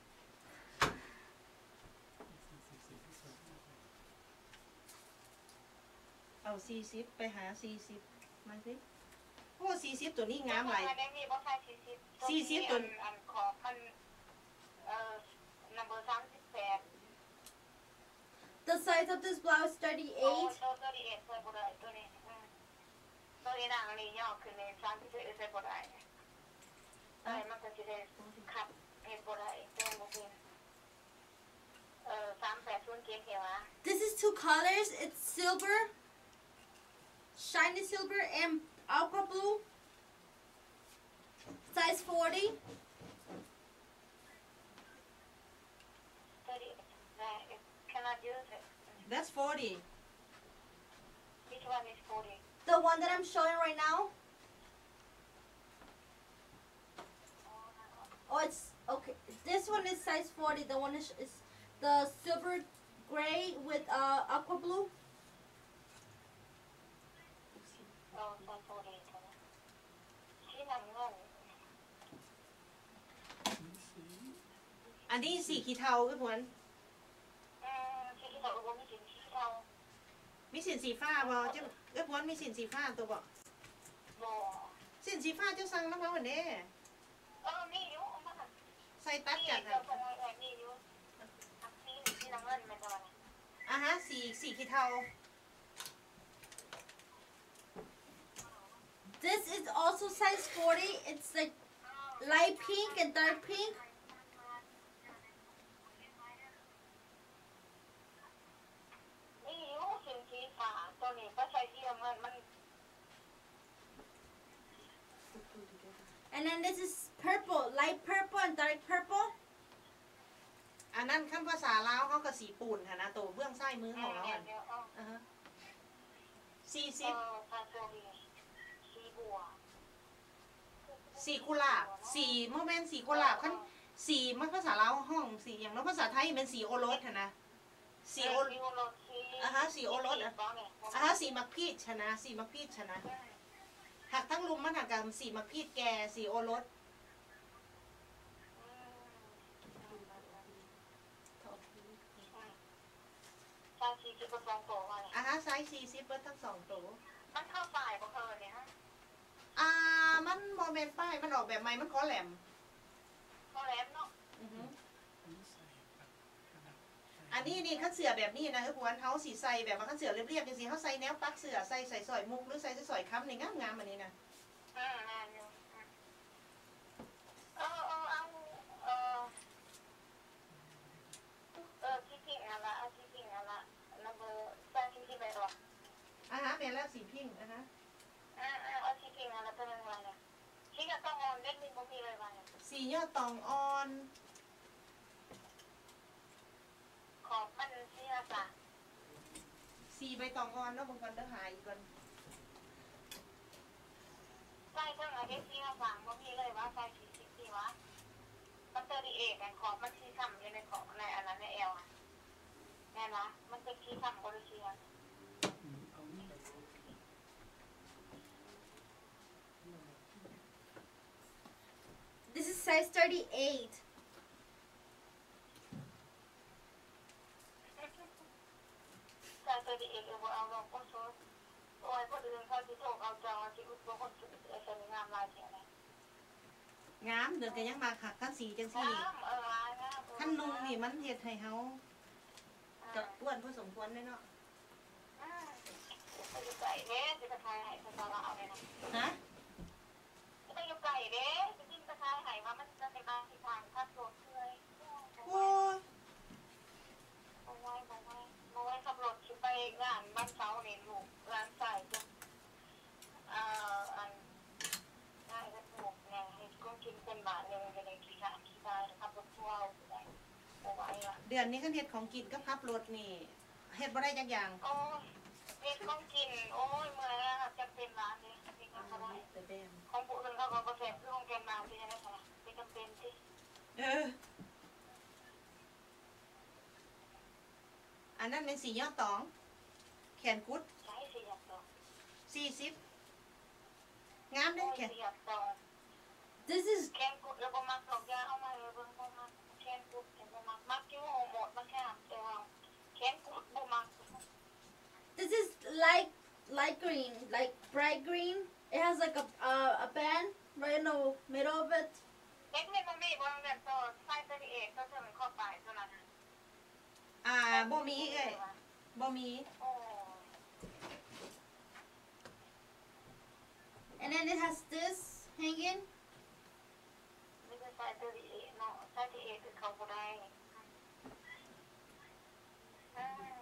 เอาสี่สิบไปหาสี่สิบมาสิโอ้สี่สิบตัวนี้งามหลายได้มีบ่ใช่สี่สิบสี่สิบตัวอันขอบมันเอ่อ number สามสิบแปด The size of this blouse โอ้ thirty-eight. ตัวตัวนี้เอ็ดใส่บ่ได้ตัวนี้อืมตัวนี้นางนี่ย่อขึ้นในสามสิบเอ็ดใส่บ่ได้เอ้ยมันก็สิได้ขับเฮ็ดบ่ได้แต่บ่เป็นเอ่อสามแปดศูนย์เจ็ดเห็นวะ This is two colors. It's silver, shiny silver, and aqua blue. Size forty. thirty that it cannot use it. that's forty Which one is forty? The one that I'm showing right now. Oh, it's okay. This one is size forty. The one is, is the silver gray with uh, aqua blue. Oh, so forty. ที่นางเงินอันนี้สีขี้เทาคือพวนอืมที่ที่เราอุบลมีสินที่เรามีสินสีฟ้าบ่เจ้าเอ้ยพวนมีสินสีฟ้าตัวบ่บ่สินสีฟ้าเจ้าสั่งน้ำมาวันนี้เออมีอยู่มาใส่ตัดมีกันเจ้าของไอ้มีอยู่อักซีที่นางเงินมันจะว่าอ่ะฮะสีสีขี้เทา This is also size forty. It's like light pink and dark pink. มีอยู่สินสีฟ้าตัวนี้ก็ใช้ที่นางเงินมัน And then this is purple, light purple and dark purple. อันนั้นคำภาษาลาวเขาก็สีปูนค่ะนะตัวเบื้องซ้ายมืออืของมเราเดี๋ยอ่ะวเดี๋ยวเอาอ่าฮะสี่เอสิบอซาโซรีสีบัวสีกุหลาบสีโมเมนต์สีกุหลาบขั้นสีมันภาษาลาวห้องสีอย่างแล้วภาษาไทยเป็นสีโอรสค่ะนะสีโอสีโอรสสีอ่าฮะสีโอรสอ่ะอ่าฮะสีมักพีชชนะสีมักพีชชนะหากทั้งลุมมันหักกับสีมักพีชแก่สีโอรสใช่สีที่กระซองโตมาเนี่ยอ่าฮะไซส์สี่สิบเบิร์ทั้งสองตัวมันเข้าฝ่ายบ่เออเนี่ยฮะอ่ามันโมเมนต์ป้ายมันออกแบบใหม่มันขอแหลมเข้าแหลมเนาะอือฮึอันนี้นี่ขั้นเสือแบบนี้นะคือพวนเขาสีใส่แบบว่าขั้นเสือเรียบๆจริงๆเขาใส่แนวปักเสือใส่ใส่สอยมุกหรือใส่สอยค้ำในงามงามๆอันนี้นะอืมงานอยู่เออเออเอาเออเออที่จริงอะละเอาที่จริงอะละระเบิดแป้งที่ที่ไปหรออ่าฮะเป็นแล้วสีพิงค์อ่ะฮะอ่าอ่าเอาที่จริงอะละเป็นยังไงเนี่ยที่ก็ต้องออนเล่นมีบ่มีเลยว่าเนี่ยสียอดตองอ่อนขอบมันเสียจ้ะสีใบตองอ่อนเนาะบางคนเด้อหายอีกคนใส่ทั้งอะไรที่มาฟังบ่มีเลยว่าใส่สีสีสีวะมันเตอร์ดีเอกขอบมันสีซ้ำอยู่ในขอบในอันนั้นในเอวอะแน่นะมันเป็นสีซ้ำบริเชีย This is size thirty-eight. ใส่เตอร์ดีเอกเอาเอาลงก็โซ่โอ้ยคนอื่นเขาที่โตเอาจองที่อุดบ่คนสุดเอสงามลายเท่าไหร่งามเดินกันยังมาค่ะขั้นสีจังสีงามเออลายงามขั้นนุ่งนี่มันเฮ็ดให้เฮาจะอ้วนพอสมควรเลยเนาะอืมไปอยู่ไก่เด้จะไปทายให้ภาษาลาวเลยนะฮะไปอยู่ไก่เด้จะกินไปทายให้ว่ามันจะเป็นการที่ทางถ้าโดดเลยโอ้ยเอาไว้เอาไว้เอาไว้ขับรถไปงานบ้านเสาเนี่ยลูกร้านใส่จ้ะเอ่ออันได้ก็ถูกเนี่ยให้ก็กินเป็นบาทหนึ่งจะได้ขี่ขามขี่ตายขับรถทัวร์ได้เอาไว้อะเดือนนี้ขั้นเฮ็ดของกินกับขับรถนี่เฮ็ดบ่ได้จักอย่างโอ้ยเฮ็ดของกินโอ้ยเมื่อยแล้วจะเป็นร้านนี้เป็นก็ได้แต่แดงของผู้อื่นเขาก็บ่แซ่บคือของแกมาที่นั่นน่ะเป็นจำเป็นสิเอออันนั้นเป็นสียอดตอง แขนกุดใช้สิอยากต่อสี่สิบงามเด้อแขนสิอยากต่อ This is แคนกุดแล้วบ่มักดอกยาเอามาเลยเบิ่งบ่มักแคนกุดแต่บ่มักมักอยู่โหมดมันแค่แต่ว่าแคนกุดบ่มัก this is light light green, like bright green. It has like a uh, a band right in the middle of it. เด็กเนี่ยมันมีบางแบบโตไซส์ตัวเองตัวเธอมันเข้าไปตัวนั้นอ่าบ่มีเอ้ยบ่มีโอ้ And then it has this hanging. ไม่ใช่ไซส์ตัวเองเนาะไซส์ตัวเองคือเขาบ่ได้อืม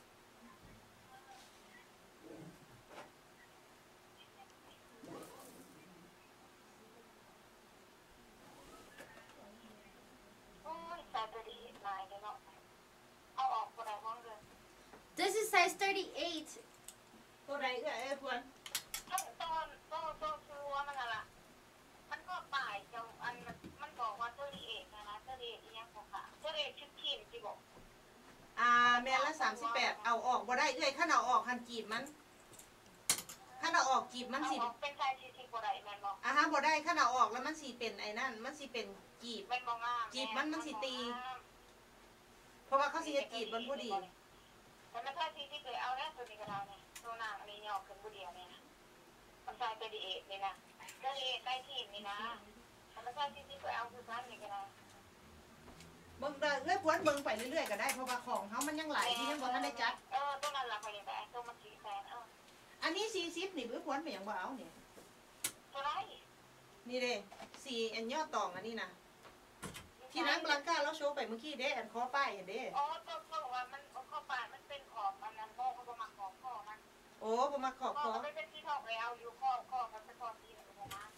โอ้ยไซส์ตัวเองลายเลยเนาะเอาออกบ่ได้บ้างเลย This is size thirty-eight. ตัวใดเอ้ยเอ้ยควรต้นต้นต้นต้นคือว่ามันอะไรมันก็ป่ายเจ้าอันมันบอกว่าเทอรีเอกนะนะเทอรีเอกยังบอกค่ะเทอรีเอกชุดทีมที่บอกอ่าแม่นละสามสิบแปดเอาออกบ่ได้เอ้ยคันเอาออกคันจีบมันคันเอาออกจีบมันเอาสิออกเป็นชายชีชีบ่ได้แม่นบอกอ่าฮะบ่ได้คันเอาออกแล้วมันสิเป็นไอ้นั่นมันสิเป็นจีบแม่นบอกงามจีบมันมันสิตี เพราะว่าเขาสิเฮ็ดจีบบนผู้ดีแต่มันชายชีชีเคยเอาแล้วตัวนี้ก็ได้เนี่ยตัวนางอันนี้ยอกขึ้นผู้เดียวเนี่ยนะมันชายเทอรีเอกนี่นะเทอรีเอกได้ทีมนี่นะแต่มันชายชีชีเคยเอาคือซ้ำนี่ก็ได้เบิ่งเด้อเอ้ยควรเบิ่งไปเรื่อยๆก็ได้เพราะว่าของเฮามันยังหลายที่ยังบ่ทันได้จัดเออตัวนั้นละเขาเรียกแต่ตัวมันสีแสนเอออันนี้สี่สิบนี่เอ้ยควรเป็นหยังบ่เอานี่ตัวไรนี่เด้สี่อันยอดตองอันนี้นะที่นักบลังกาเราโชว์ไปเมื่อกี้เด้อันคอป้ายอันเด้อ๋อตัวตัวว่ามันเข้าไปมันเป็นขอบมันนั้นโม่เขาประมาณขอบข้อมันโอ้บ่มาขอบข้คออมันไม่เป็นที่ทองเลยเอาอยู่ข้อข้อมันเป็นข้อที่อะไรประมาณ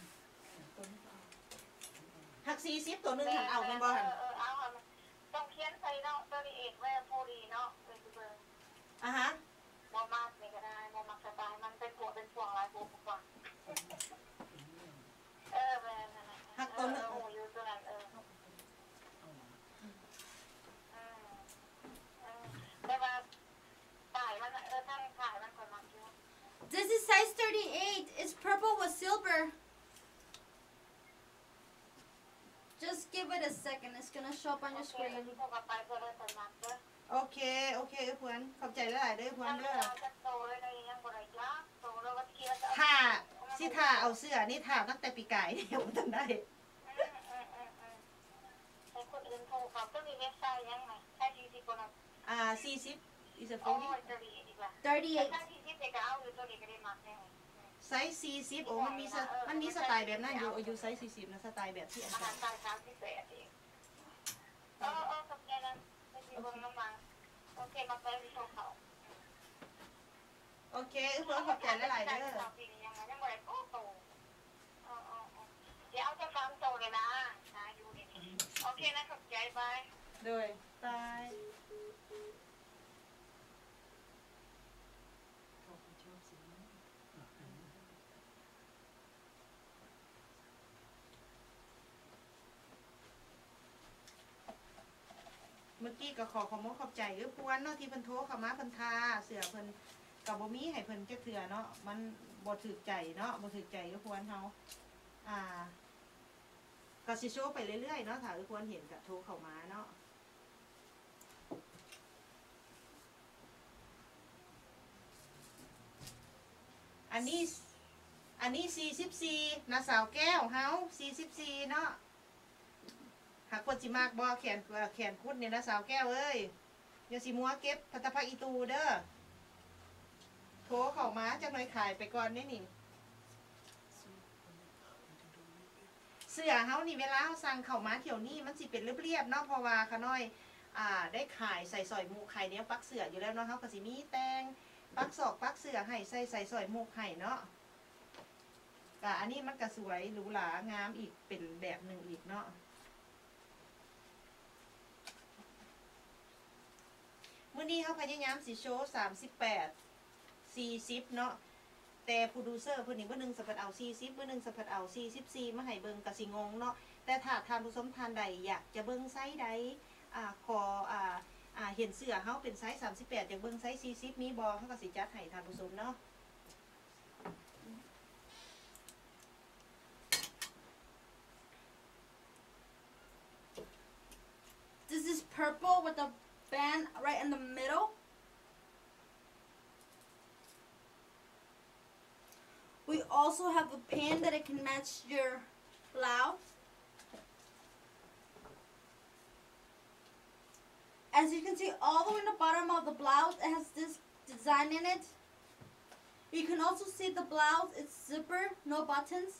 หักสี่สิบตัวหนึงหันเอาแม่นบ่หันเออเออเอาต้องเขียนใส่เนาะตัวนี้เอกแม่โพลีเนาะเป็นเบอร์อ่ะฮะมอมาไม่ก็ได้มอมาสไตล์มันเป็นพวกเป็นพวงลายพวงกว่าเออแม่นั่นแหละเออโอ้อยู่ตัวนั้นเออแต่ว่าถ่ายมันเออท่านถ่ายมันคนมาคิว This is size thirty-eight. It's purple with silver. Just give it a second. It's gonna show up on your โอเค screen. พวกกับไปเพื่อได้สมัครเด้อโอเคโอเคเอ้ยควรขอบใจหลายๆเด้อเอ้ยควรถ้าเด้อจะโตเลยในยังบ่ได้จ้าโตแล้วก็คิดว่าจะถ้าสิถ้าเอาเสื้อนี่ถ้าตั้งแต่ปีกายเดี๋ยวบ่ทันได้ใช้คนอื่นโทรเขาต้องมีเว็บไซต์ยังไงใช้ดีสิคนละอ่าสี่สิบอีสโอ้โฟนี่ยจะดีดีกว่า thirty-eight. ถ้าที่ที่เด็กเอาอยู่ตัวนี้ก็ได้มาแน่ไซส์สี่สิบโอ้มันมีสมันมีสไตล์แบบนั้นอยู่อยู่ไซส์สี่สิบนะสไตล์แบบที่อันอาหานั้รนตายสามสิบแปดเองเออเออกับแกนั้นไม่มีคนน้ำมันโอเคมาไปที่โชว์เขาโอเคเอ้ยควรขอบใจหลายๆเด้อปีนี้ยังไงยังไม่ได้โตโตเดี๋ยวเอาจะฟังโตเลยนะนะอยู่นี่โอเคนะขอบใจไปโดยตายเมื่อกี้ก็ขอขอบคุณขอบใจเอ้ยพวนเนาะที่เพิ่นโทรเข้ามาเพิ่นทาเสือเพิ่นกับบ่มีให้เพิ่นจักเทื่อเนาะมันบ่ถูกใจเนาะบ่ถูกใจเอ้ยพวนเฮาอ่าก็สิโชว์ไปเรื่อยๆเนาะถ้าเอ้ยพวนเห็นก็โทรเข้ามาเนาะอันนี้อันนี้สี่สิบสี่นะสาวแก้วเฮาสี่สิบสี่เนาะหากคนสิมากบ่แขนแขนคุดเนี่ยนะสาวแก้วเอ้ยอย่าสิมัวเก็บพัตตภักอีตูเด้อโทรเข้ามาจักหน่อยขายไปก่อนนี่นี่เสื้อเฮานี่เวลาเฮาสั่งเข้ามาเที่ยวนี้มันสิเป็นเรียบๆเนาะเพราะว่าขาน้อยอ่าได้ขายใส่ซอยหมูไข่เนี้ยปักเสื้ออยู่แล้วเนาะเฮาก็สิมีแตงปักศอกปักเสื้อให้ใส่ใส่ซอยหมูไข่เนาะก็อันนี้มันก็สวยหรูหรางามอีกเป็นแบบหนึ่งอีกเนาะมื้อนี้เขาพยายามสิโชว์สามสิบแปด สี่สิบเนาะแต่โปรดิวเซอร์เพิ่นนี่มื้อหนึงสัพดเอาสี่สิบมื้อหนึงสัพดเอาสี่สิบสี่มาให้เบิ่งก็สิงงเนาะแต่ถ้าท่านผู้ชมท่านใดอยากจะเบิ่งไซส์ใดอ่าขออ่าอ่าเห็นเสื้อเฮาเป็นไซส์สามสิบแปดอยากเบิ่งไซส์สี่สิบมีบ่เฮาก็สิจัดให้ท่านผู้ชมเนาะ This is purple with a band right in the middle. also have a pin that it can match your blouse. As you can see, all the way in the bottom of the blouse, it has this design in it. You can also see the blouse, it's zipper, no buttons.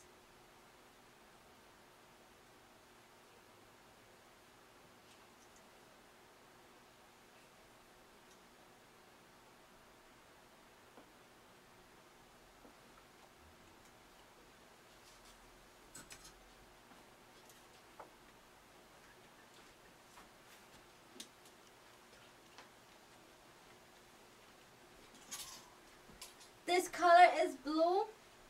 This color is blue.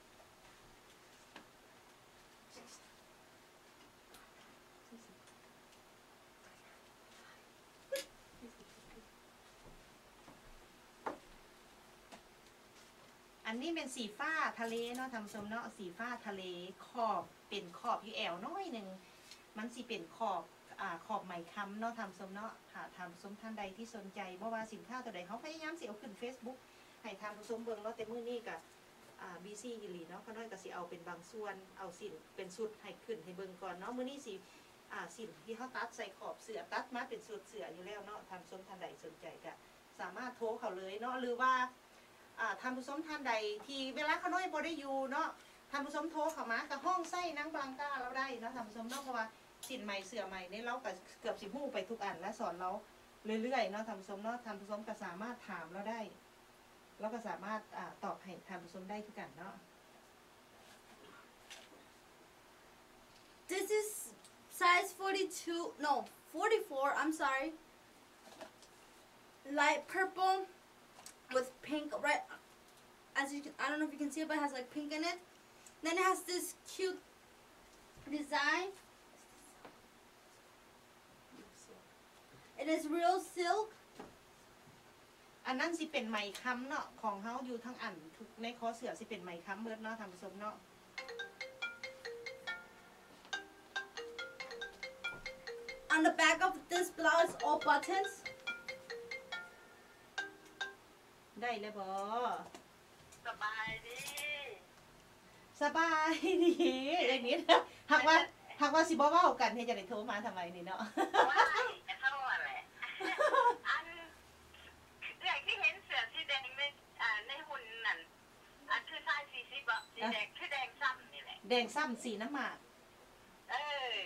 อันนี้เป็นสีฟ้าทะเลเนาะทำสมเนาะสีฟ้าทะเลขอบเป็นขอบอยู่แอวน้อยหนึ่งมันสิเป็นขอบอ่าขอบไหมค้ำเนาะทำสมเนาะค่ะทำสมท่านใดที่สนใจเพราะว่าสินค้าตัวใดเขาพยายามสิเอาขึ้น Facebook ให้ทำผสมเบิ่งเนาะแต่มื้อนี้กับอ่าบีซีอีหลีเนาะเขาน้อยก็สิเอาเป็นบางส่วนเอาสินเป็นสุดให้ขึ้นให้เบิ่งก่อนเนาะมื้อนี้สิอ่าสินที่เขาตัดใส่ขอบเสือตัดมาเป็นสุดเสืออยู่แล้วเนาะทำสมท่านใดสนใจก็สามารถโทรเขาเลยเนาะหรือว่าอ่าทำผสมท่านใดที่เวลาเขาน้อยบ่ได้อยู่เนาะทำผสมโทรเข้ามากับห้องไส้นางบางก้าเราได้เนาะทำผสมเนาะเพราะว่าสินใหม่เสือใหม่เนี่ยเราก็เกือบสิฮู้ไปทุกอันและสอนเราเรื่อยๆเนาะทำผสมเนาะทำผสมก็สามารถถามเราได้แล้วก็สามารถอ่าตอบให้ทำผสมได้ทุกอันเนาะ This is size forty-two, no, forty-four, I'm sorry. Light purple with pink, right? As you can, I don't know if you can see it, but it has like pink in it. Then it has this cute design. It is real silk. อันนั้นสิเป็นไหมค้ำเนาะของเฮาอยู่ทั้งอันทุกในคอเสือสิเป็นไหมค้ำเบิดเนาะทำผสมเนาะ On the back of this blouse, all buttons. ได้เลยบอสบายดีสบายดีอย่างนี้นะหากว่าหากว่าสิบ่เว้ากันเฮ็ดจะได้โทรมาทำไมนี่เนาะว้ายจะเท่าอะไรอันเรื่องที่เห็นเสือสีแดงในอ่าในหุ่นนั่นอันคือชายสีสีบอกสีแดงคือแดงซ้ำนี่แหละแดงซ้ำสีน้ำหมากเออง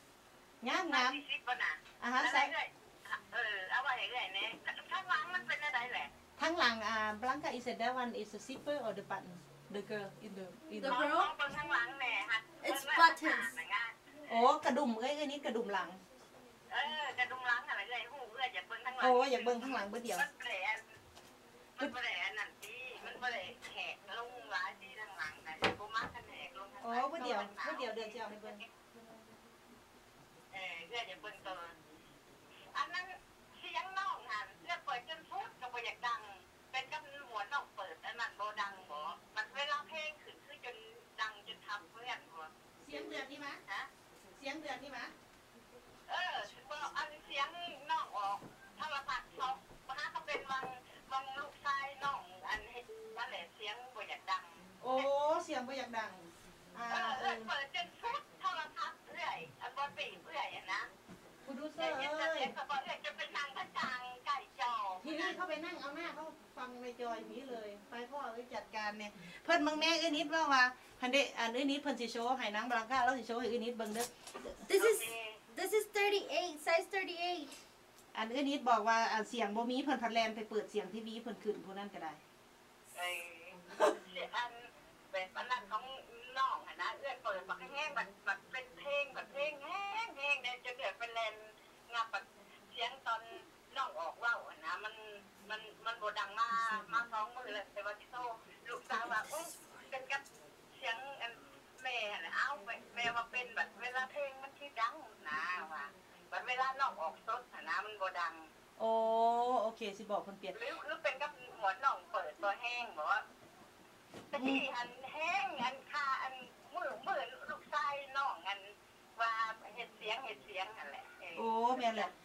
ามชายงามสีสีป่ะน่ะอ่ะฮะแล้วใส่เรื่อยเออเอาไว้เรื่อยเนี่ยข้างหลังมันเป็นอะไรแหละทั้งหลังอ่า Blanca is it that one is a zipper or the button the girl in the in The the มอง girl? มองบนข้างหลังแน่ฮะ It's เบิ่ง buttons หน้าต่างน่ะโอ้กระดุมเอ้ยเอ้ยนี่กระดุมหลังเออกระดุมหลังอะไรเรื่อยหูเรื่อยอย่าเบิ่งข้างหลังโอ้อยากเบิ่งข้างหลังเบิ่เดียวมันแผลมันแผลนั่นที่มันแผลแขกลงหลายที่ข้างหลังนะบ่มากันแหกลงข้างหโอ้ลังเบิ่เดียวเบิ่เดียวเดือนจะเอาให้เบิ่งเออเพื่อจะเบิ่งตัวอันนั้นเสียงน้องหันเพื่อเปิดจนพูดก็บ่อยากดังเป็นกับหัวน้องเปิดอันนั้นบ่ดังบ่มันเวลาเพลงขึ้นคือจนดังจนทำเพื่อนบ่เสียงเดือนนี่มะฮะเสียงเดือนนี่มะเออบ่อันเสียงน้องออกโทรทัศน์เขาบ่ฮะเขาเป็นวังวังลูกชายน้องอันเฮ็ดนั่นแหละเสียงบ่อยากดังโอ้เสียงบ่อยากดังอ่าเออเอเอออเปิดจนพูดโทรทัศน์เรื่อยอันบ่ปีเรื่อยอ่ะนะโปรดิวเซอเดี๋ยวร์จะเอ้เสียยงก็บ่เรื่อยจะเป็นนางพระจางไก่จอทีนี้เขาไปนั่งเอาหน้าเขาฟังในจอยนี้เลย ไปพ่อเอ้ยจัดการเนี่ยเพิ่นเบิ่งแม่เอ้ยนิดว่าว่าคันเดอันเอ้ยนิดเพิ่นสิโชว์ให้นางบลังกาแล้วสิโชว์ให้เอ้ยนิดเบิ่งเด้อ This is this is thirty-eight, size thirty-eight. อันเอ้ยนิดบอกว่าอันเสียงบ่มีเพิ่นพัดแลนไปเปิดเสียงทีวีเพิ่นขึ้นผู้นั้นก็ได้เออเสียงอันแบบอันนั้นของน้องอะนะเอื้อนเปิดบักแห้งบัดบัดเป็นเพลงบัดเพลงแห้งแห้งเนี่ยจะเดือดเป็นแลนงับบัดเสียงตอนน้องออกว่าวอะนะมันมันมันบ่ดังมามาสองมือเลยแต่ว่าที่โตลูกสาวว่าโอ้เป็นกับเสียงอันแม่น่ะเอาไปแม่ว่าเป็นแบบเวลาเพลงมันที่ดังนะว่าบัดเวลาน้องออกสดอะนะมันบ่ดังโอ้โอเคสิบอกเพิ่นเปลี่ยนหรือหรือเป็นกับหัวน่องเปิดตัวแห้งบอกว่าตะกี้อันแห้งอันคาอันมือมือลูกชายน้องอันว่าเห็ดเสียงเห็ดเสียงนั่นแหละเออโอ้แม่นแหละ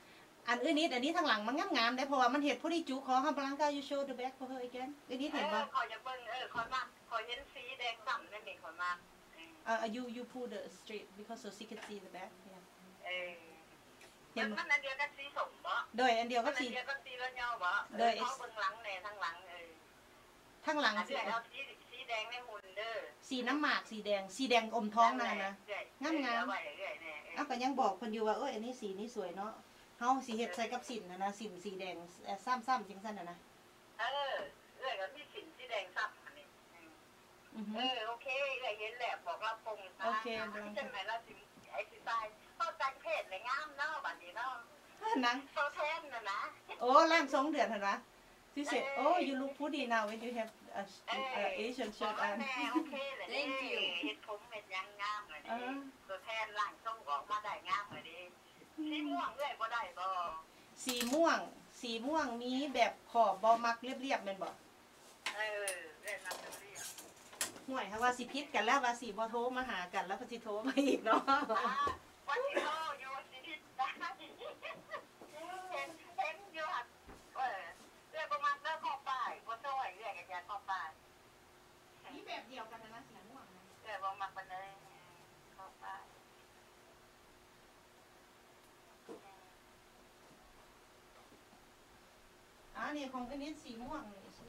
อันอื่นนิดอันนี้ทางหลังมันงามๆได้เพราะว่ามันเห็ดพอดีจุขอห้ามพลังกาย you show the back for her again อันนี้เอเห็นอบ่ขอจะเบิ่งเออขอมาขอเห็นสีแดงซ้ำนั่นเองขอมาเอ่อ you you pull the straight because so she can see the back yeah เออเห็นมันอันเดียวกันสีสมบ่โดยอันเดียวก็มันอัสีนเดียวกันสีแล้วเงาบ่เออเขาเบิ่งหลังแน่ทั้งหลังเออทางหลังอันสีเดียวเอาสีสีแดงในหุ่นเด้อสีน้ำหมากสีแดงสีแดงอมท้องนั่นนะงามงามไว้เรื่อยๆแน่เอออ้าวก็ยังบอกคนอยู่ว่าเอ้ยอันนี้สีนี้สวยเนาะเฮาสีเฮ็ดใส่กับสินนะนะสินสีแดงเอ่อซ้ำๆจังซั่นน่ะนะเออเรื่อยกับมีสินสีแดงซ้ำอันนี้อือฮึเออโอเคเรื่อยเห็นแหละบอกเราปงนะโอเคจังไหนเราสิไอ้สิตายเข้าใจเพศเลยงามเนาะบัดนี้เนาะนังโซเทนน่ะนะโอ้ร่างทรงเดือนเห็นปะที่เสร็จโอ้ you look pretty now when you have a, เอ a อ Asian บอ shirt กว่า on แม่โอเคเลยเด้เฮ็ดผมเฮ็ดหยังงามเลยเอเด้อโซเทนล่างทรงออกมาได้งามเลยเด้สีม่วงเอ้ยบ่ได้บ่สีม่วง สีม่วงมีแบบขอบบอมักเรียบๆแม่นบ่เออเล่นน้ำจะเรียกห่วยถ้าว่าสิพิษกันแล้วว่าสีบ่โทรมาหากันแล้วก็สิโทรมาอีกเนาะอ่าวันที่โตอยู่สิทิศได้เห็นเห็นอยู่หัดเออเรื่องประมาณเรื่องข้อป้ายบ่ซอยเรื่องอย่างข้อป้ายนี่แบบเดียวกันนะสีม่วงนะเรื่องบ่มักปานใดข้อป้ายอ่านี่ของอันนี้สีม่วงนี่สิ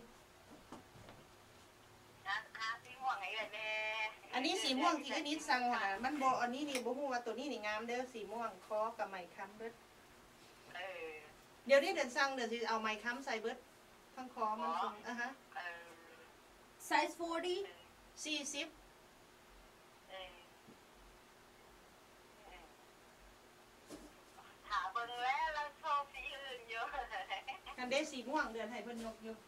นะหาสีม่วงให้เลยแม่อันนี้สีม่วงที่อันนี้สั่งหั่นน่ะมันบ่อันนี้นี่บ่ฮู้ว่าตัวนี้นี่งามเด้อสีม่วงคอกับไหมค้ำเบิดเออเดี๋ยวนี้เดินสั่งเดี๋ยวสิเอาไหมค้ำใส่เบิดทั้งคอมันคงอ่ะฮะเออ Size forty. สี่สิบเออถามเบิ่งแล้วแล้วโชว์สีอื่นอยู่กันได้สีม่วงเดือนให้เพิ่นยกอยู่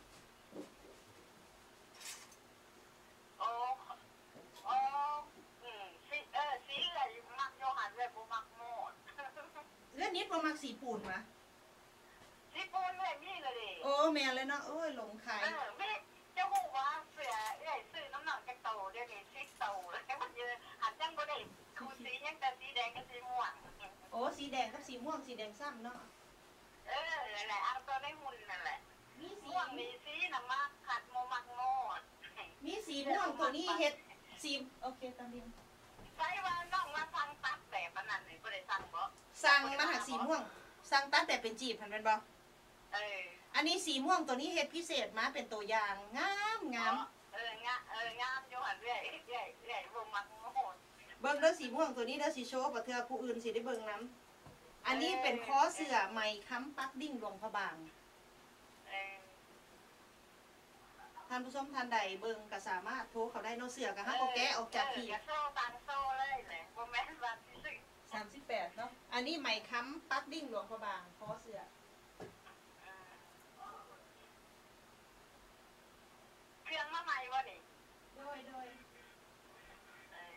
โอ้โอ้อืมสีเออสีอะไรมักโยหันเลยบ่มักโมดเรื่องนิดบ่มักสีปูนวะสีปูนเลยมีเลยดิโอ้แม่นเลยเนาะโอ้ยหลงขายเออไม่จะหูว่าเสือเอ้ยซื้อน้ำหนักจะโตเดี๋ยวนี้สีโตแล้วมันเยอะหันจังบ่ได้คูสียังแต่สีแดงกับสีม่วงโอ้สีแดงกับสีม่วงสีแดงซ้ำเนาะเออนั่นแหละเอาตัวในหุ่นนั่นแหละมีสีม่วงมีสีน้ำมักขัดโมมักโมดมีสีม่วงตัวนี้เฮ็ดสีโอเคตามนี้ใช่ว่าน้องมาฟังตัดแบบอันนั้นนี่บ่ได้สั่งบ่สั่งมาหาสีม่วงสั่งตัดแต่เป็นจีบเห็นแม่นบ่เอออันนี้สีม่วงตัวนี้เฮ็ดพิเศษมาเป็นตัวอย่างงามงามเอองาเอองามอยู่หันเรื่อยเรื่อยเรื่อยบ่มักโมดเบิ่งเด้อสีม่วงตัวนี้เด้อสิโชว์บ่เทื่อผู้อื่นสิได้เบิ่งนํอันนี้เป็นคอเสื้อไหมค้ำปักดิ่งหลวงพระบางเออท่านผู้ชมท่านใดเบิ่งก็สามารถโทรเขาได้เนาะเสื้อก็ฮักก็แกะออกจากที่เออโซ่ตังโซ่เลยแหละบ่แม่นว่าสิซื้อสามสิบแปดเนาะ อันนี้ไหมค้ำปักดิ่งหลวงพระบางคอเสื้อเครื่องมาใหม่บ่นี่โดยโดยเออ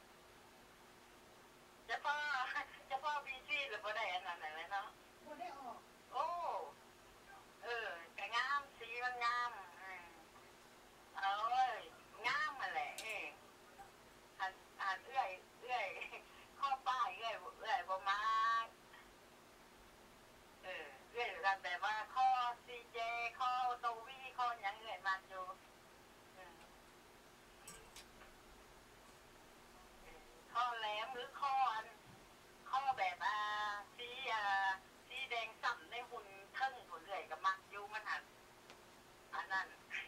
จะพ่อจะพ่อบีซีหรือบ่ได้อันนั้นแหละเนาะบ่ได้ออกโอ้ เออก็งามสีมันงามอืมเอาเว้ยงามมาแหละเองหันหันเอื้อยเอื้อยข้อป้ายเอื้อยเอื้อยบ่มาเออเอื้อยกันแต่ว่าข้อซีเจข้อโตวีข้อหยังเอื้อยมาอยู่อืมข้อแหลมหรือข้ออันข้อแบบอ่าสีอ่าสีแดงซ้ำในหุ่นเทิงหุ่นเรื่อยกับมักอยู่มันหันอันนั้น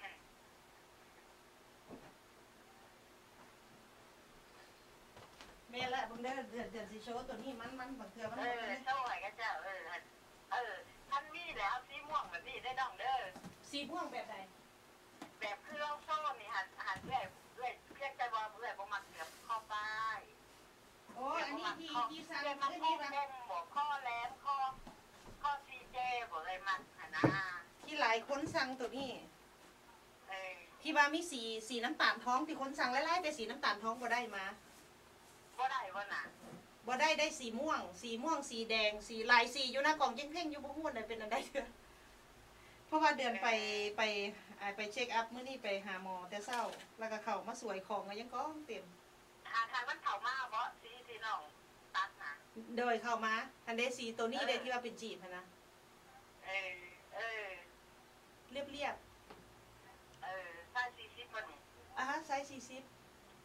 แม่ละเบิ่งเด้อเดือนเดือนสิโชว์ตัวนี้มันมันบางเทื่อมันเอบ่อได้เท่าไหร่ก็จะเออเออท่านมีแล้วสีม่วงแบบนี้ได้ดองเด้อสีม่วงแบบใดแบบเครื่องโซ่นี่หันหันเรื่อยเรื่อยเพียงใจว่าเรื่อยประมาณเกือบข้อป้ายโอ้อันนี้ที่ที่สั่งเรื่อยอัมาน ข้อนี้ว่าแก้มบอกข้อแหลมข้อข้อซีเจบอกอะไรมันหันนะที่หลายคนสั่งตัวนี้เออที่ว่ามีสีสีน้ำตาลท้องที่คนสั่งหลายๆแต่สีน้ำตาลท้องบ่ได้มาบ่ได้บ่น่ะบ่ได้ได้สีม่วง สีม่วงสีแดงสีลายสีอยู่หน้ากล่องเพ่งๆอยู่บ่ฮู้อันใดเป็นอันใดเด้อเพราะว่าเดือนไปไปอ่าไปเช็คอัพมื้อนี้ไปหาหมอแต่เช้าแล้วก็เข้ามาสวยของก็ยังก้องเต็มหาทางมันเข่ามาเพราะสีสีน้องตัดน่ะโดยเข้ามาอันเดสีตัวนี้เลยที่ว่าเป็นจีบนะเออเออเรียบเรียบเออใส่สี่สิบมันๆอ่ะฮะไซส์สี่สิบ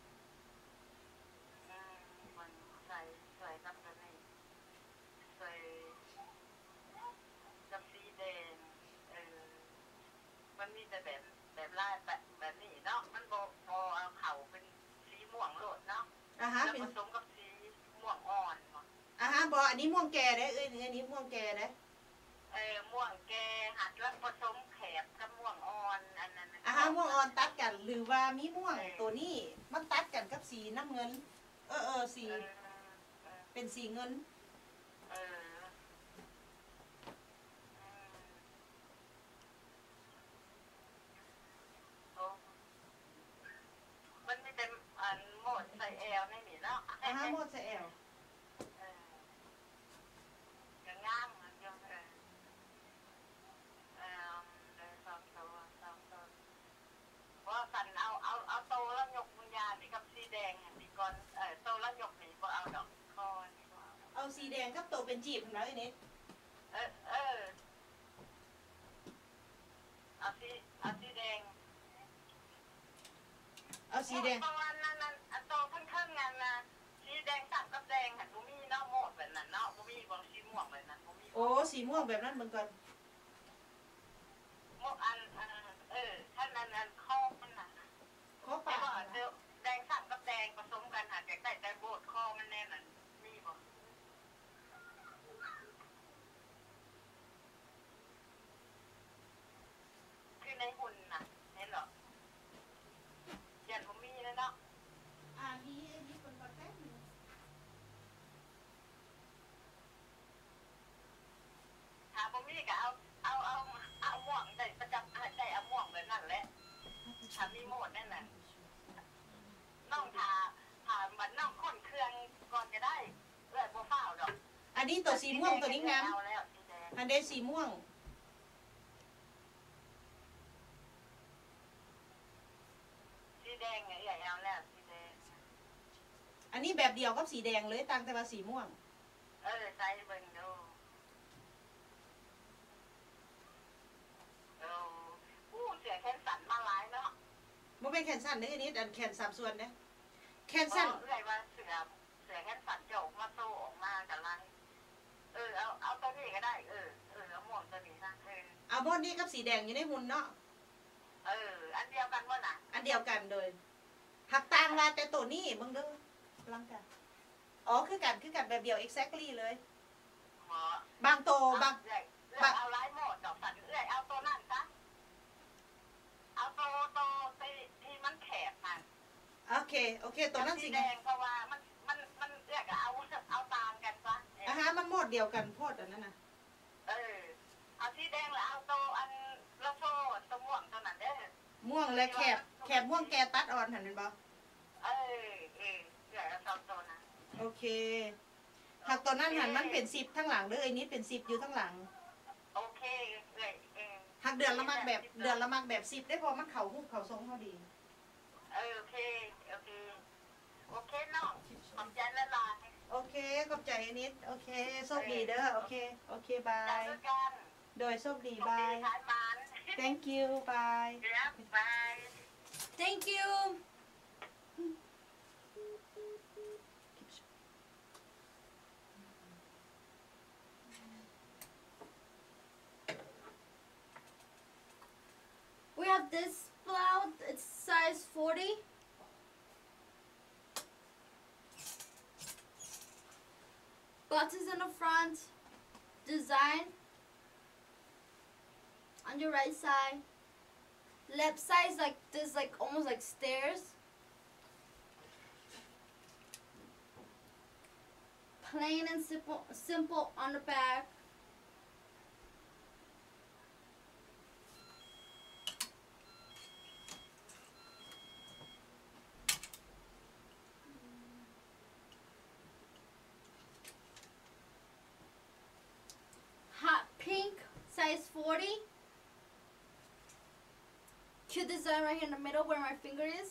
อืมมันใส่ใส่กับตัวนี้ใส่กับสีแดงเออมันมีแต่แบบแบบลายแบบแบบนี้เนาะมันโบโบเอาเข่าเป็นสีม่วงโลดเนาะอ่ะฮะแล้วเป็นผสมกับสีม่วงอ่อนอ่ะฮะบออันนี้ม่วงแก่เด้อเอ้ยอันนี้ม่วงแก่เด้อเออม่วงแกหัดแล้วผสมแขกกับม่วงอ่อนอันนั้นอ่ะฮะม่วงอ่อนตัดกัน หรือว่ามีม่วงตัวนี้มันตัดกันกับสีน้ำเงิน เออเออสีเออเออเป็นสีเงินเออโอ้มันไม่เป็นอันโหมดใส่แอลไม่มีเนาะอ่ะฮะโมดใส่แอลเออจะงามมันจังเออเออเออสองตัวสองตัวว่าสันเอาเอาเอาโตแล้วยกมือยานี่กับสีแดงอันนี้ก่อนเออโตแล้วยกนี่บ่เอาดอกคอนี่บ่เอาเอาสีแดงกับตัวเป็นจีบนะไอ้นี่เออเออเอาสีเอาสีแดงเอาสีแดงประมาณนั้นนั่นอันโตข้างๆงานนะสีแดงตัดกับแดงหันบุมีเนาะโหมดแบบนั้นเนาะบุมีบางสีม่วงแบบนั้นบุมีโอ้สีม่วงแบบนั้นเหมือนกันโหมดอันอันเออท่านนั้นอันข้อมันน่ะขอแต่ปากว่าเดี๋ยวแดงสั่งกับแดงผสมกันหาแจกได้แต่โบดข้อมันแน่นั่นมีบ่คือในหุ่นน่ะเห็นเหรอเดี๋ยวบุมีแล้วเนาะอ่านี้อันนี้เป็นประเภทนึงถามบุมีก็เอาเอาเอาเอาม่วงได้ประจำได้เอาม่วงแบบนั้นแหละถามมีโหมดนั่นน่ะน้องทาทามันน้องข้นเครื่องก่อนก็ได้เอื้อยบ่ฟ้าวดอกอันนี้ตัวสีม่วงตัวนี้งามเอาแล้วสีแดงอันเดสีม่วงสีแดงไงเอื้อยเอาแล้วสีแดงอันนี้แบบเดียวกับสีแดงเลยต่างแต่ว่าสีม่วงเออใส่เบิ่งดูเอออู้เสียแขนสั่นมาหลายเนาะมันเป็นแขนสั้นเด้ออันนี้อันแขนสามส่วนเด้อแขนสั้นเอื้อยว่าเสือเสือแขนสั่นจะออกมาโตออกมากับไรเออเอาเอาตัวนี้ก็ได้เออเออเอาม่วงตัวนี้นะเออเอาบนนี้กับสีแดงอยู่ในหุ่นเนาะเอออันเดียวกันว่าน่ะอันเดียวกันเลยหักต่างว่าแต่ตัวนี้เบิ่งเด้อลังกันอ๋อคือกันคือกันแบบเดียว exactly เลยหมอบางโตบางเอื้อยเอื้อยเอาหลายโหมดดอกสั่นเอื้อยเอาตัวนั่นซะเอาโตโตที่ที่มันแขกน่ะโอเคโอเคตัวนั้นสีสิแดงเพราะว่ามันมันมันเรียกเอาเอาตามกันซะอ่ะฮะมันโหมดเดียวกันโพดอันนั้นน่ะเออเอาสีแดงแล้วเอาตัวอันละโซ่ตัวม่วงตัวนั้นเด้อม่วงและแคบแคบม่วงแกตัดอ่อนหันเป็นบ่เออเออเดี๋ยวเราสองตัวนะโอเคหักตัวนั้นหันมันเป็นสิบทั้งหลังเด้อไอ้นี้เป็นสิบอยู่ทั้งหลังโอเคเอ้ยเออหักเดือนละมักแบบเดือนละมักแบบสิบได้พอมันเข่าหุบเข่าทรงพอดีเออโอเคโอเคโอเคเนาะขอบใจละลายโอเคขอบใจอันนิดโอเคโชคดีเด้อโอเคโอเคบาจัดยด้วยกันโดยโชคดีโชคบาดียขายมัน thank you bye เดี๋ยวบาย Thank you. We have this blouse. It's size forty. Buttons in the front. Design on your right side. Left side is like this, like almost like stairs. Plain and simple, simple on the back. Hot pink, size forty. Cute design right here in the middle where my finger is.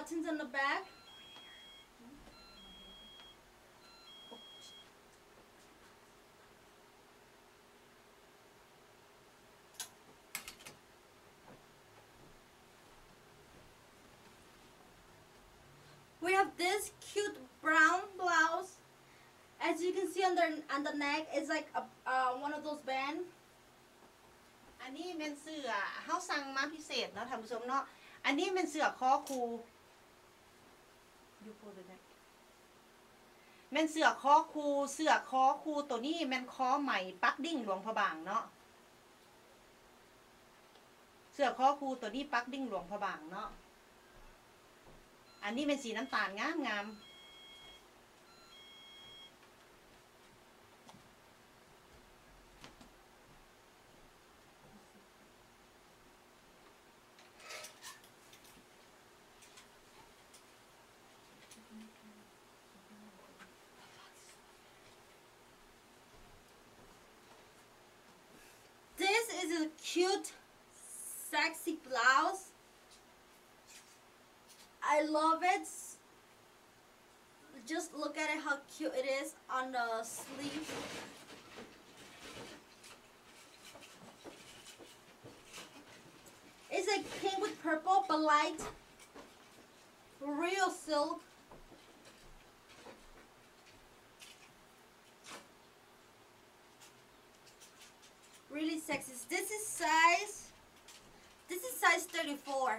buttons on the back. We have this cute brown blouse. As you can see on the on the neck, it's like a uh, one of those bands. อันนี้เป็นเสื้อเฮาสั่งมาพิเศษเนาะท่านผู้ชมเนาะอันนี้เป็นเสื้อคอคูยูโปเลยนะแม่นเสื้อคอคูเสื้อคอคูตัวนี้แม่นคอใหม่ปักดิ้งหลวงพระบางเนาะเสื้อคอคูตัวนี้ปักดิ้งหลวงพระบางเนาะอันนี้เป็นสีน้ำตาลงามงาม This is a cute, sexy blouse. I love it. Just look at it, how cute it is on the sleeve. It's like pink with purple, but light. Real silk. Really sexy. This is size. This is size thirty-four.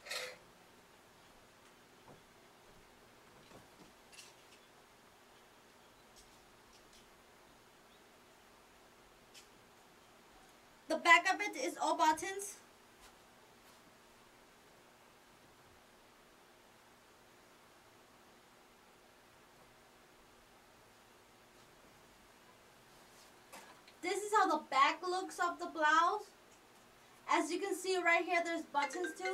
The back of it is all buttons. This is how the back looks of the blouse. As you can see right here, there's buttons too.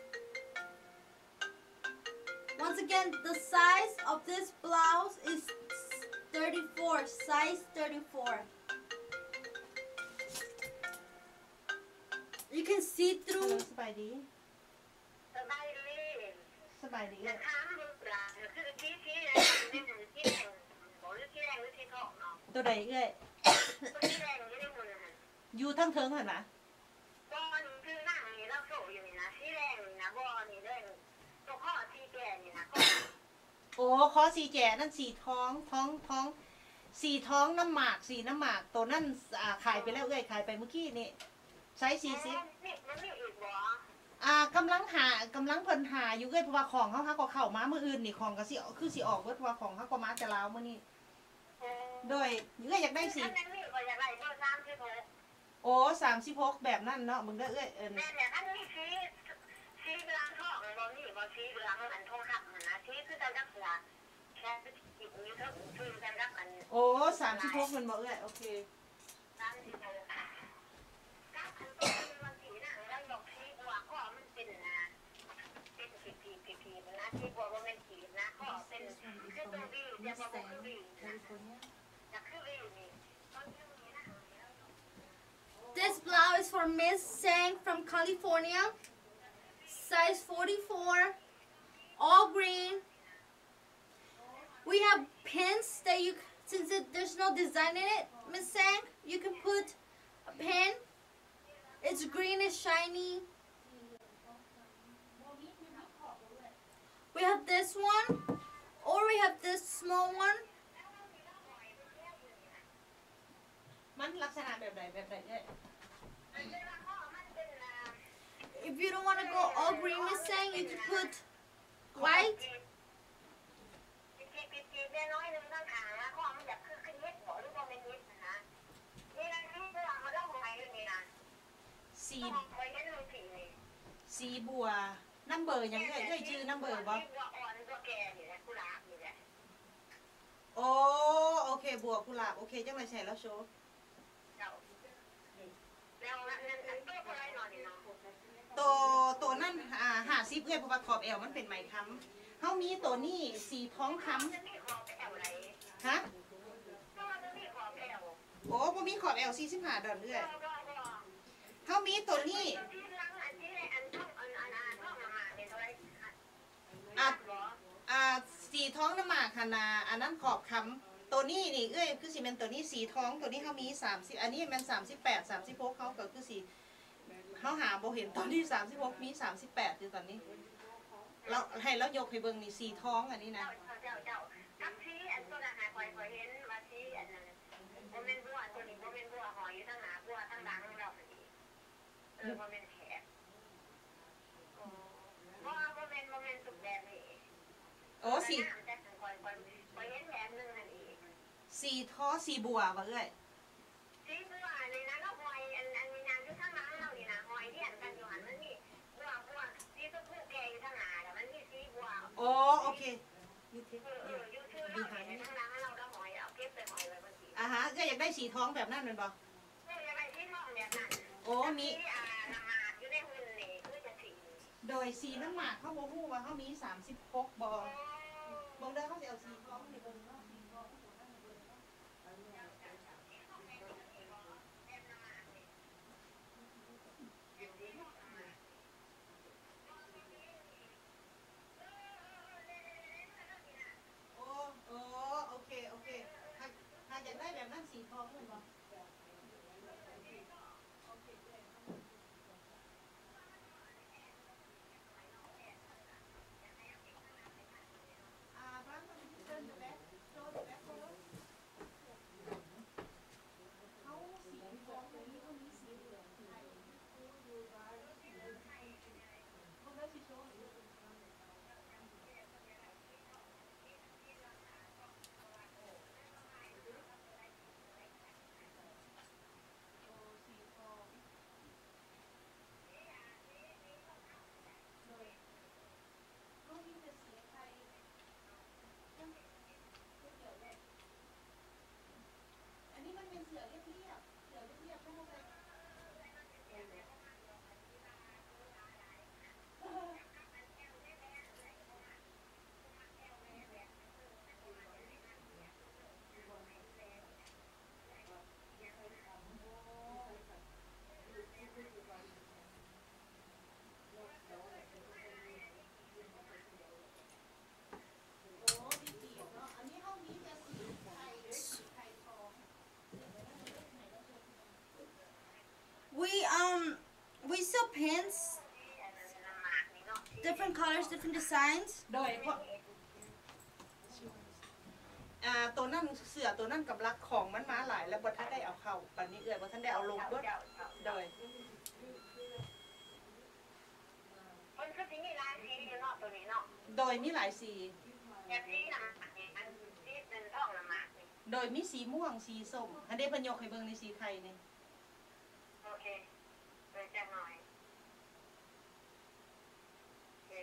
Once again, the size of this blouse is thirty-four, size thirty-four. You can see เอ through. อสบายดีสบายดีสบายดีจะเลยถามลูกหลานคือที่ที่แดงที่หนึ่งที่แดงบอกหรือที่แดงหรือที่ทองเนาะตัวใดเอ้ยที่แดงอยู่ในมือหันอยู่ทั้งเทิงเห็นปะบอลคือนั่งนี่เราโซ่อยู่นี่นะที่แดงนี่นะบอลนี่เด้งตัวข้อที่แก่นี่นะก็โอ้คอสีแจนั่นสีท้องท้องท้องสีท้องน้ำหมากสีน้ำหมากตัวนั่นอ่าขายไปแล้วเอ้ยขายไปเมื่อกี้นี่ใช้สีสินี่มันมีอีกบ่อ่ากำลังหากำลังเพิ่นหาอยู่เอ้ยเพราะว่าของเขาเขาก็เข้ามาเมื่ออื่นนี่ของก็สิคือสิออกเบิดเพราะว่าของเขาก็มาแต่ลาวมื้อนี้โดยเอ้ยอยากได้สีอันนั้นนี่ก็อยากได้เบอร์สามสิบหกโอ้สามสิบหกแบบนั้นเนาะมึงได้เอ้ยเอิ้นแม่เนี่ยอันนี้ชี้ชี้เรืองทองบอลนี่บอลชี้เรืองอันทองคำมันนะชี้คือการรักษาแค่จิตนี้เท่าคือการรักอันโอ้สามสิบหกมันบ่เอ้ยโอเคสามสิบหกกับอันต้นมันสีหนังแล้วดอกชี้บัวก็มันเป็นนะเป็นผีผีผีผีมันนะชี้บัวว่ามันผีนะก็เป็นคือตัวบีจะบอกว่าคือบีนะจะคือบีนี่ต้นชื่อนี้นะ This blouse is for Miss Sang from California. Size forty-four. All green. We have pins that you, since it, there's no design in it, Miss Sang, you can put a pin. It's green, it's shiny. We have this one, or we have this small one. มันลักษณะแบบใดแบบใดเอ้ย If you don't want to go all green, Miss Sang, you can put white. แม่น้อยนึงข้างขาแล้วก็มันแบบคือขึ้นเม็ดบ่หรือว่าเป็นเม็ดนะนี่นะที่เรื่องมันเล่าไว้นี่นะสีคอยเห็นเลยสินี่สีบัวน้ำเบอร์หยังเอ้ยเอ้ยชื่อน้ำเบอร์บ่บัวอ่อนบัวแก่นี่แหละกุหลาบนี่แหละโอ้โอเคบัวกุหลาบโอเคจังไรใช่แล้วโชว์เจ้าแล้วนั่นนั่นตัวอะไรหน่อยนี่เนาะตัวตัวนั่นอ่าหาซิปเอ้ยเพราะว่าขอบเอวมันเป็นไหมค้ำเขามีตัวนี้สีท้องค้จะมีขอบแอวไหนำฮะก็จะมีขอบแอวโอ้บ่มีขอบเอวสี่สิบห้าดอนเอ้ยก็ก็ก็เขามีตัวนี้ที่หลังอันที่อันท่องอันอันอันท่องมาเนี่ยเท่าไหร่ฮอ่ะอ่าสีท้องน้ำหมากคณาอันนั้นขอบคำตัวนี้นี่เอ้ยคือสีเป็นตัวนี้สีท้องตัวนี้เขามีสามสิบอันนี้มันสามสิบแปดสามสิบหกเขาก็คือสีเขาหาโบเห็นตอนนี้สามสิบหกมีสามสิบแปดอยู่ตอนนี้เราให้เรายกให้เบิ่งนี่สีท้องอันนี้นะเจ้าเจ้าเจ้าทักซีอันตัวนั้นหาคอยคอยเห็นว่าซีอันนั้นโมเมนต์บัวตัวนี้โมเมนต์บัวหอยอยู่ทั้งหน้าบัวทั้งหลังเราพอดีเออโมเมนต์แขกเพราะว่าโมเมนต์โมเมนต์สุกแบบนี้โอ้สีแต่คอยคอยคอยเห็นแบบนึงนั่นเองสีท้อสีบัววะเอ้ยซีบัวในนั้นเราหอยอันอันมีนางอยู่ทั้งหลังเรานี่นะหอยเลี้ยงกันอยู่หันมันนี่บัวบัวซีตัวผู้แก่อยู่ทั้งหน้าแต่มันนี่ซีบัวโอ้โอเคยูเทเออเอออยู่ชื่อเราเนี่ยทั้งหลังเราเราหอยเอาเก็บไปหอยไว้บางทีอ่าฮะก็อยากได้สีท้องแบบนั้นเป็นบ่เออยังไงที่ท้องแบบนั้นโอ้มีที่อ่านามาอยู่ในหุ่นนี่คือจะสีโดยสีน้ำหมากเขาโบฮู้ว่าเขามีสามสิบหกบอเบิ่งเด้อเขาจะเอาสีท้องให้เบิ่งเนาะสีท้องของนั่นให้เบิ่งเนาะโอ้โอ้โอเคโอเคถ้าถ้าอยากได้แบบนั้นสีท้องเลยบ่อ่าบ้านเขามีเดินอยู่แบ็คโจนอยู่แบ็คโจนเขาสีท้องเลยนี่เขามีสีเหลืองไทยเบิ่งเด้อสิโชว์ให้ดู อันนี้มันเป็นเสือเรียบๆเสือเรียบๆใช่ไหมโอ้มีปีกเนาะอันนี้เขามีแต่สีไทยสีไทยทอง We um we sell pants, different colors, different designs. โดยเพราะอ่าตัวนั่นเสือตัวนั่นกับรักของมันมาหลายแล้วบ่ท่านได้เอาเข้าปันนี้เอื่อยบ่ท่านได้เอาลงด้วยโดยมันคือสีนี่ลายสีอยู่เนาะตัวนี้เนาะโดยมีหลายสีแบบสีน้ำหมากนี่มันสีเป็นท้องน้ำหมากนี่โดยมีสีม่วงสีส้มอันนี้เพิ่นยกให้เบิ่งในสีไทยนี่โอเคเลยจะหน่อยโอเค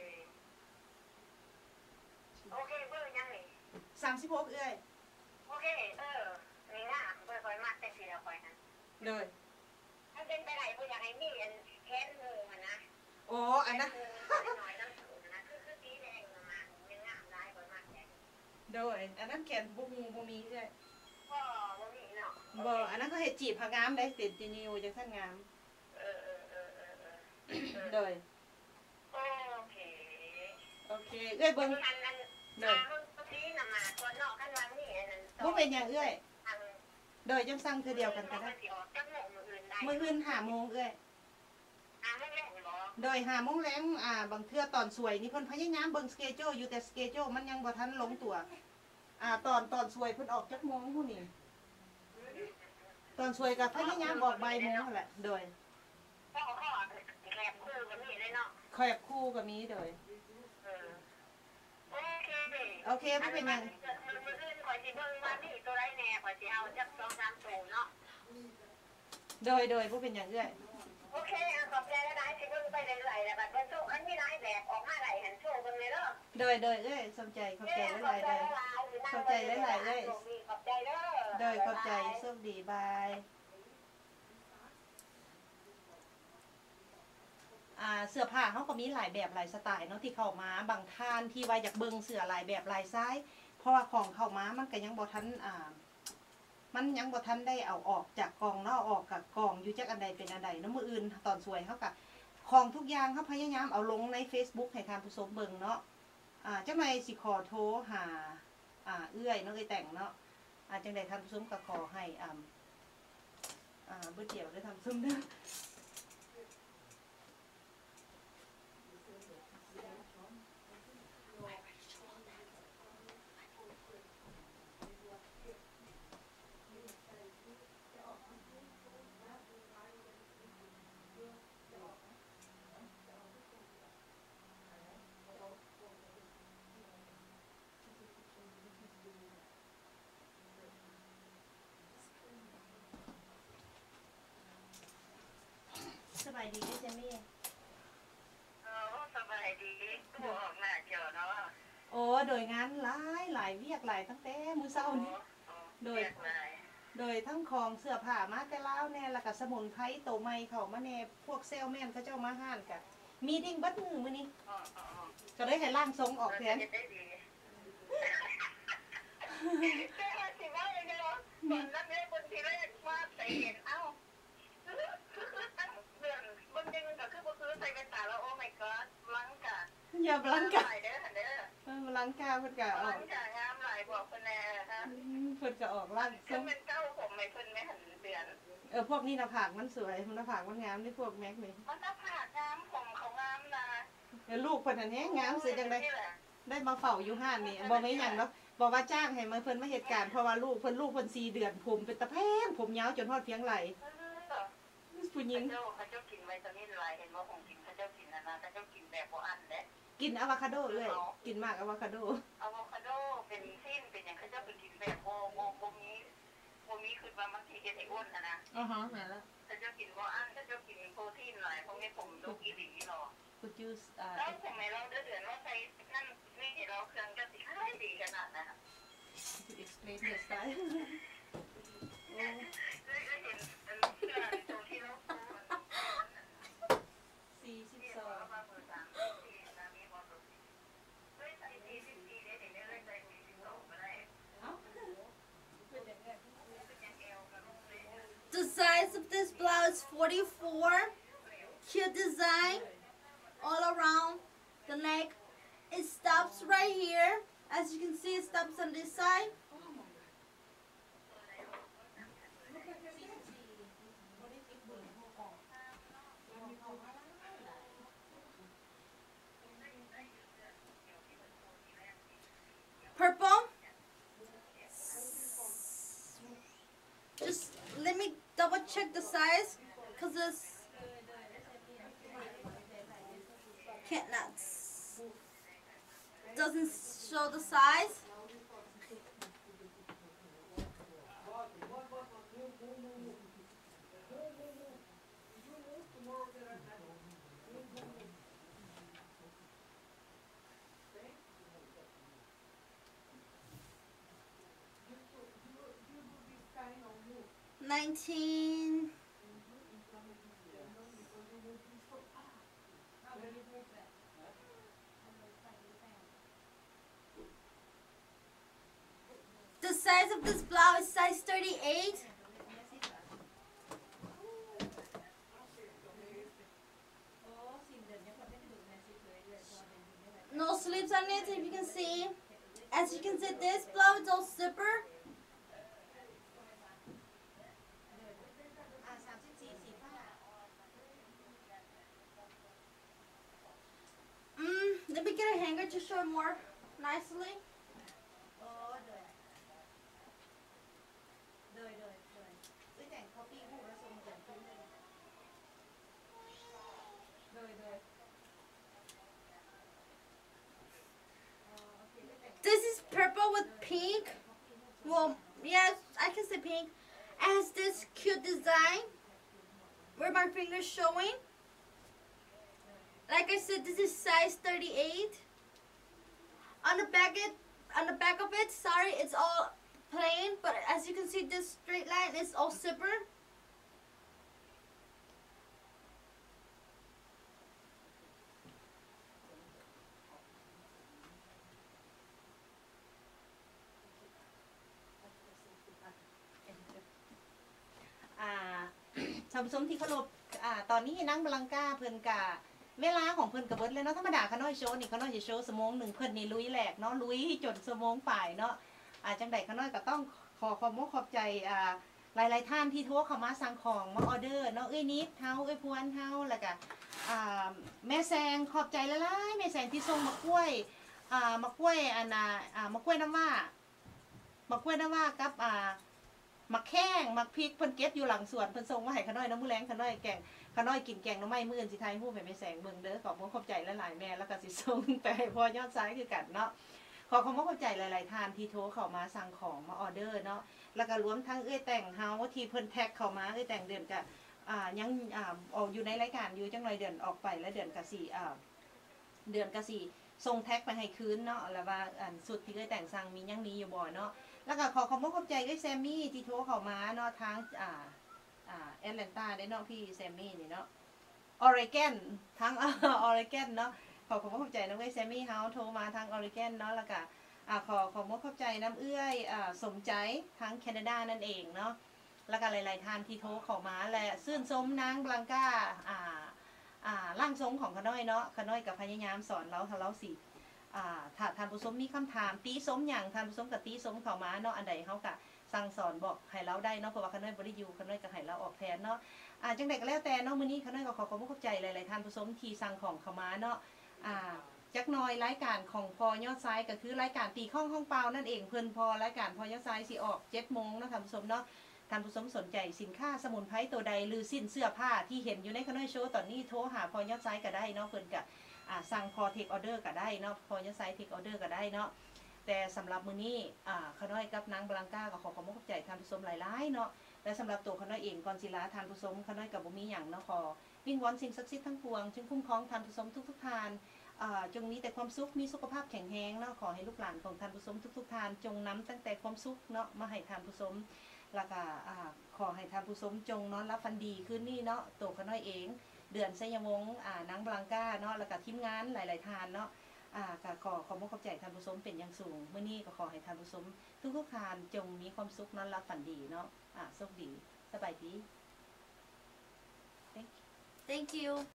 โอเคเบอร์ยังนี่สามสิบหกเอื้อยโอเคเออนี่นะเบอร์คอยมากแต่สีละคอยนะโดยถ้าเป็นไปได้ก็อยากให้มีอันแค้นงูมันนะโอ้อันนั้นหน่อยน้ำสูงนะคือคือสีแดงน้ำหมากยังงามได้คอยมากแต่โดยอันนั้นแขนบ่ฮู้บ่มีเอื้อยก็บ่มีเนาะบ่อันนั้นเขาเฮ็ดจีบผางามได้ติดตินิวจังซั่นงามเออเออเออเออเออโดยโอเคโอเคเอื้อยเบิ่งอันนั้นโดอ่าย มันสีน้ำหมากตัวนอกกันวันนี้อันนั้นบ่เป็นหยังเอื้อยอันโดยจังสั่งคือเดียวกันก็ได้สิออกจักโมงมื้ออื่นได้มื้ออื่นห้าโมงเอื้อยอ่าไม่แม่นบ่โดยห้าโมงแลงอ่าบางเทื่อตอนสวยนี่เพิ่นพยายามเบิ่งสเกจูอยู่แต่สเกจูมันยังบ่ทันลงตัวอ่าตอนตอนสวยเพิ่นออกจักโมงผู้นี่ตอนสวยก็พยายามออกบ่ายโมงนั่นแหละโดยพ่อพ่อแคบคู่กันนี่เลยเนาะแคบคู่ก็มีโดยเออโอเคเด้โอเคบ่เป็นหยังมื้ออื่นข่อยสิเบิ่งว่านี่ตัวใดแน่ข่อยสิเอาจักสองสามตัวเนาะโดยโดยบ่เป็นหยังเอื้อยโอเคอ่ะขอบใจหลายๆสิเบิ่งไปเรื่อยๆแล้วบัดเบิ่งโชคอันมีหลายแบบออกมาหลายหันโชว์เบิ่งเลยเด้อโดยโดยเอ้ยสนใจขอบใจหลายๆเลย ขอบใจหลายๆเลยขอบใจเด้อโดยขอบใจโชคดีบายอ่าเสื้อผ้าเขาก็มีหลายแบบหลายสไตล์เนาะที่เข้ามาบางท่านที่ว่าอยากเบิ่งเสื้อหลายแบบหลายไซส์เพราะว่าของเข้ามามันก็ยังบ่ทันอ่า มันยังบ่ทันได้เอาออกจากกล่องเนาะเอาออกกับกล่องอยู่จักอันใดเป็นอันใดเนาะมื้ออื่นตอนสวยเขาก็ของทุกอย่างเขาพยายามเอาลงใน Facebook ให้ท่านผู้ชมเบิ่งเนาะอ่าจังไดสิขอโทรหาอ่าเอื้อยเนาะเอ้ยแต่งเนาะอ่าจังไดท่านผู้ชมก็ขอให้อ่าอ่าบ่เดี๋ยวได้อท่านผู้ชมเด้อสบายดีเด้อจ้ะแม่เออสบายดีตัวออกหน้าเจอเนาะโอ้โดยงานหลายหลายเวียกหลายตั้งแต่มื้อเช้านี้ โดย โดยทั้งของเสื้อผ้ามาแต่ลาวแน่แล้วก็สมุนไพรโตใหม่เข้ามาแน่พวกเซลแมนเขาเจ้ามาห้านกะมีดิ้งเบัดมือมื้อนี้อ๋ออ๋อก็เลยให้ร่างทรงออกแทนได้ดีแต่ว่าสิว่าอย่างเดียวตอนนั้นเนี่ยคนที่แรกว่าใส่เห็นเอ้าคือคือตั้งเดือนบนยังก็คือบ่คือใส่เป็นตาแล้วโอ้ my god ลังกะอย่าบลังกาหลายเด้อเด้อเออบลังกาเพิ่นก็อลัอกงกะงามหลายบอกเพิ่นแน่ฮะอืมเพิ่นก็ออกร่างทคืรอง เป็นเก้าผมไม่เพิ่นไม่หันเดือนเออพวกนี้หน้าผากมันสวยหน้าผากมันงามนี่พวกแม็กนี่มันหน้าผากงามผมเขางามนะเออลูกเพิ่นอันนี้งามสิจังได๋ได้มาเฝ้าอยู่ห้านนี่บ่แม่นหยังเนาะบอกว่าจ้างให้มาเพิ่นมาเหตุการณ์เพราะว่าลูกเพิ่นลูกเพิ่นสี่เดือนผมเป็นตะแพงผมยาวจนฮอดเพียงไหล่ผู้หญิงเขาเจ้าเขาเจ้ากินไวตามินหลายเห็นว่าของกินเขาเจ้ากินนะนะเขาเจ้ากินแบบบ่อันเด้กินอะโวคาโดเอ้ยกินมากอะโวคาโดอะโวคาโดเป็นสิ้นเป็นอย่างเขาเจ้าไปกินแบบโบโบโบมีโบมีคือว่ามันทีเฮ็ดให้อ้วนนะนะอ๋อฮะแม่นแล้วเขาเจ้ากินบ่อันเขาเจ้ากินโปรตีนหลายพวกนี้ผมดูอีหลีหรอ Could you อ่าแล้วผมให้เราเดือนว่าใส่นั่นนี่เราเครื่องก็สิขายดีขนาดนั้น could you explain your style เลยก็เห็นเสื้อตรงที่เราโพสสี่สิบที่สอเรางมาเปิดสามที่นะมีบอลตัวเฮ้ยใส่สี่สิบสี่เดี๋ยวเดี๋ยวเลยใส่สี่สิบสองก็ได้เอ้า The size of this blouse is forty-four. Cute design all around the neck. It stops right here. As you can see, it stops on this side. Purple. Just let me double check the size, cause this can't not s- doesn't show the size. Nineteen. The size of this blouse is size thirty-eight. No sleeves on it, if you can see. As you can see, this blouse is all zipper. อ่าสามสิบสี่สีฟ้า Mm, let me get a hanger to show more nicely. โอ้โดยโดยโดยโดยซื้อแต่งคอปปี้ผู้ผสมกันขึ้นเลยโดยโดย This is purple with pink. Well, yes, I can say pink. It has this cute design where my finger's showing. Like I said, this is size thirty-eight. On the back it on the back of it, sorry, it's all plain, but as you can see, this straight line is all zipper. อ่า ท่านผู้ชมที่เคารพอ่าตอนนี้นางบลังกาเพิ่นกะเวลาของเพิ่นกระเบิดเลยเนาะธรรมดาขาน้อยโชว์นี่ขาน้อยจะโชว์สมงหนึ่งเพิ่นนี่ลุยแหลกเนาะลุยจนสมงฝ่ายเนาะอ่าจังใดขาน้อยก็ต้องขอขอบคุณขอบใจอ่าหลายๆท่านที่โทรเข้ามาสั่งของมาออเดอร์เนาะเอ้ยนิดเฮาเอ้ยพวนเฮาแล้วก็อ่าแม่แซงขอบใจหลายๆแม่แซงที่ส่งมากล้วยอ่ามากล้วยอันน่ะอ่ามากล้วยน้ำว่ามากล้วยน้ำว่ากับอ่ามักแข้งมักพริกเพิ่นเก็บอยู่หลังสวนเพิ่นส่งมาให้ขาน้อยน้ำมื้อแลงขาน้อยแกงขาน้อยกินแกงหน่อไม้มื้ออื่นสิทายฮู้ให้แม่แสงเบิ่งเด้อขอบคุณขอบใจหลายๆแม่แล้วก็สิส่งไปให้พ่อยอดซ้ายคือกันเนาะขอขอบคุณขอบใจหลายๆท่านที่โทรเข้ามาสั่งของมาออเดอร์เนาะแล้วก็รวมทั้งเอ้ยแต่งเฮาที่เพิ่นแท็กเข้ามาเอ้ยแต่งเดือนก็อ่ายังอ่าออกอยู่ในรายการอยู่จังหน่อยเดือนออกไปแล้วเดือนก็สิอ่าเดือนก็สิส่งแท็กไปให้คืนเนาะแล้วว่าอันสุดที่เอ้ยแต่งสั่งมียังมีอยู่บ่เนาะแล้วก็ขอขอบคุณขอบใจเอ้ยแซมมี่ที่โทรเข้ามาเนาะทางอ่าอ่าแอตแลนตาได้เนาะพี่แซมมี่นี่เนาะออริแกนทั้งออริแกนเนาะขอขอบคุณขอบใจน้องเอ้ยแซมมี่เฮาโทรมาทางออริแกนเนาะแล้วก็อ่าขอขอบคุณขอบใจน้ำเอื้อยอ่าสมใจทั้งแคนาดานั่นเองเนาะแล้วก็หลายๆท่านที่โทรเข้ามาและซื่นชมนางบลังกาอ่าอ่าร่างทรงของขน้อยเนาะขน้อยกับพยายามสอนเราถ้าเราสิอ่าถ้าท่านผู้ชมมีคำถามตีสมอย่างท่านผู้ชมกับตีสมเข้ามาเนาะอันใดเขากะสั่งสอนบอกให้เราได้เนาะเพราะว่าขน้อยบริยูขน้อยก็ให้เราออกแทนเนาะอ่าจังใดก็แล้วแต่เนาะมื้อนี้ขน้อยก็ขอขอบคุณขอบใจหลายๆท่านผู้ชมที่สั่งของเข้ามาเนาะอ่าจักหน่อยรายการของพอยอดซ้ายก็คือรายการตีข้องห้องเปล่านั่นเองเพิ่นพอรายการพอยอดซ้ายสิออกเจ็ดโมงเนาะท่านผู้ชมเนาะท่านผู้ชมสนใจสินค้าสมุนไพรตัวใดหรือสิ้นเสื้อผ้าที่เห็นอยู่ในขน้อยโชว์ตอนนี้โทรหาพอยอดซ้ายก็ได้เนาะเพิ่นก็อ่าสั่งพอเทคออเดอร์ก็ได้เนาะพอยอดซ้ายเทคออเดอร์ก็ได้เนาะแต่สำหรับมื้อนี้อ่าขน้อยกับนางบลังกาก็ขอขอบคุณขอบใจท่านผู้ชมหลายๆเนาะและสำหรับตัวขน้อยเองก่อนสิลาท่านผู้ชมขน้อยก็บ่มีหยังเนาะขอวิงวอนสิ่งศักดิ์สิทธิ์ทั้งปวงจึงคุ้มครองท่านผู้ชมทุกๆท่านจงมีแต่ความสุขมีสุขภาพแข็งแรงเนาะขอให้ลูกหลานของท่านผู้ชมทุกๆท่านจงนำตั้งแต่ความสุขเนาะมาให้ท่านผู้ชมแล้วก็ขอให้ท่านผู้ชมจงนอนรับฝันดีคืนนี้เนาะตัวขน้อยเองเดือนไซยวงศ์นางบลังกาเนาะแล้วก็ทีมงานหลายๆท่านเนาะอ่าก็ขอขอบคุณขอบใจท่านผู้ชมเป็นอย่างสูงเมื่อนี้ก็ขอให้ท่านผู้ชมทุกๆท่านจงมีความสุขนอนรับฝันดีเนาะอ่าโชคดีสบายดี Thank you Thank you.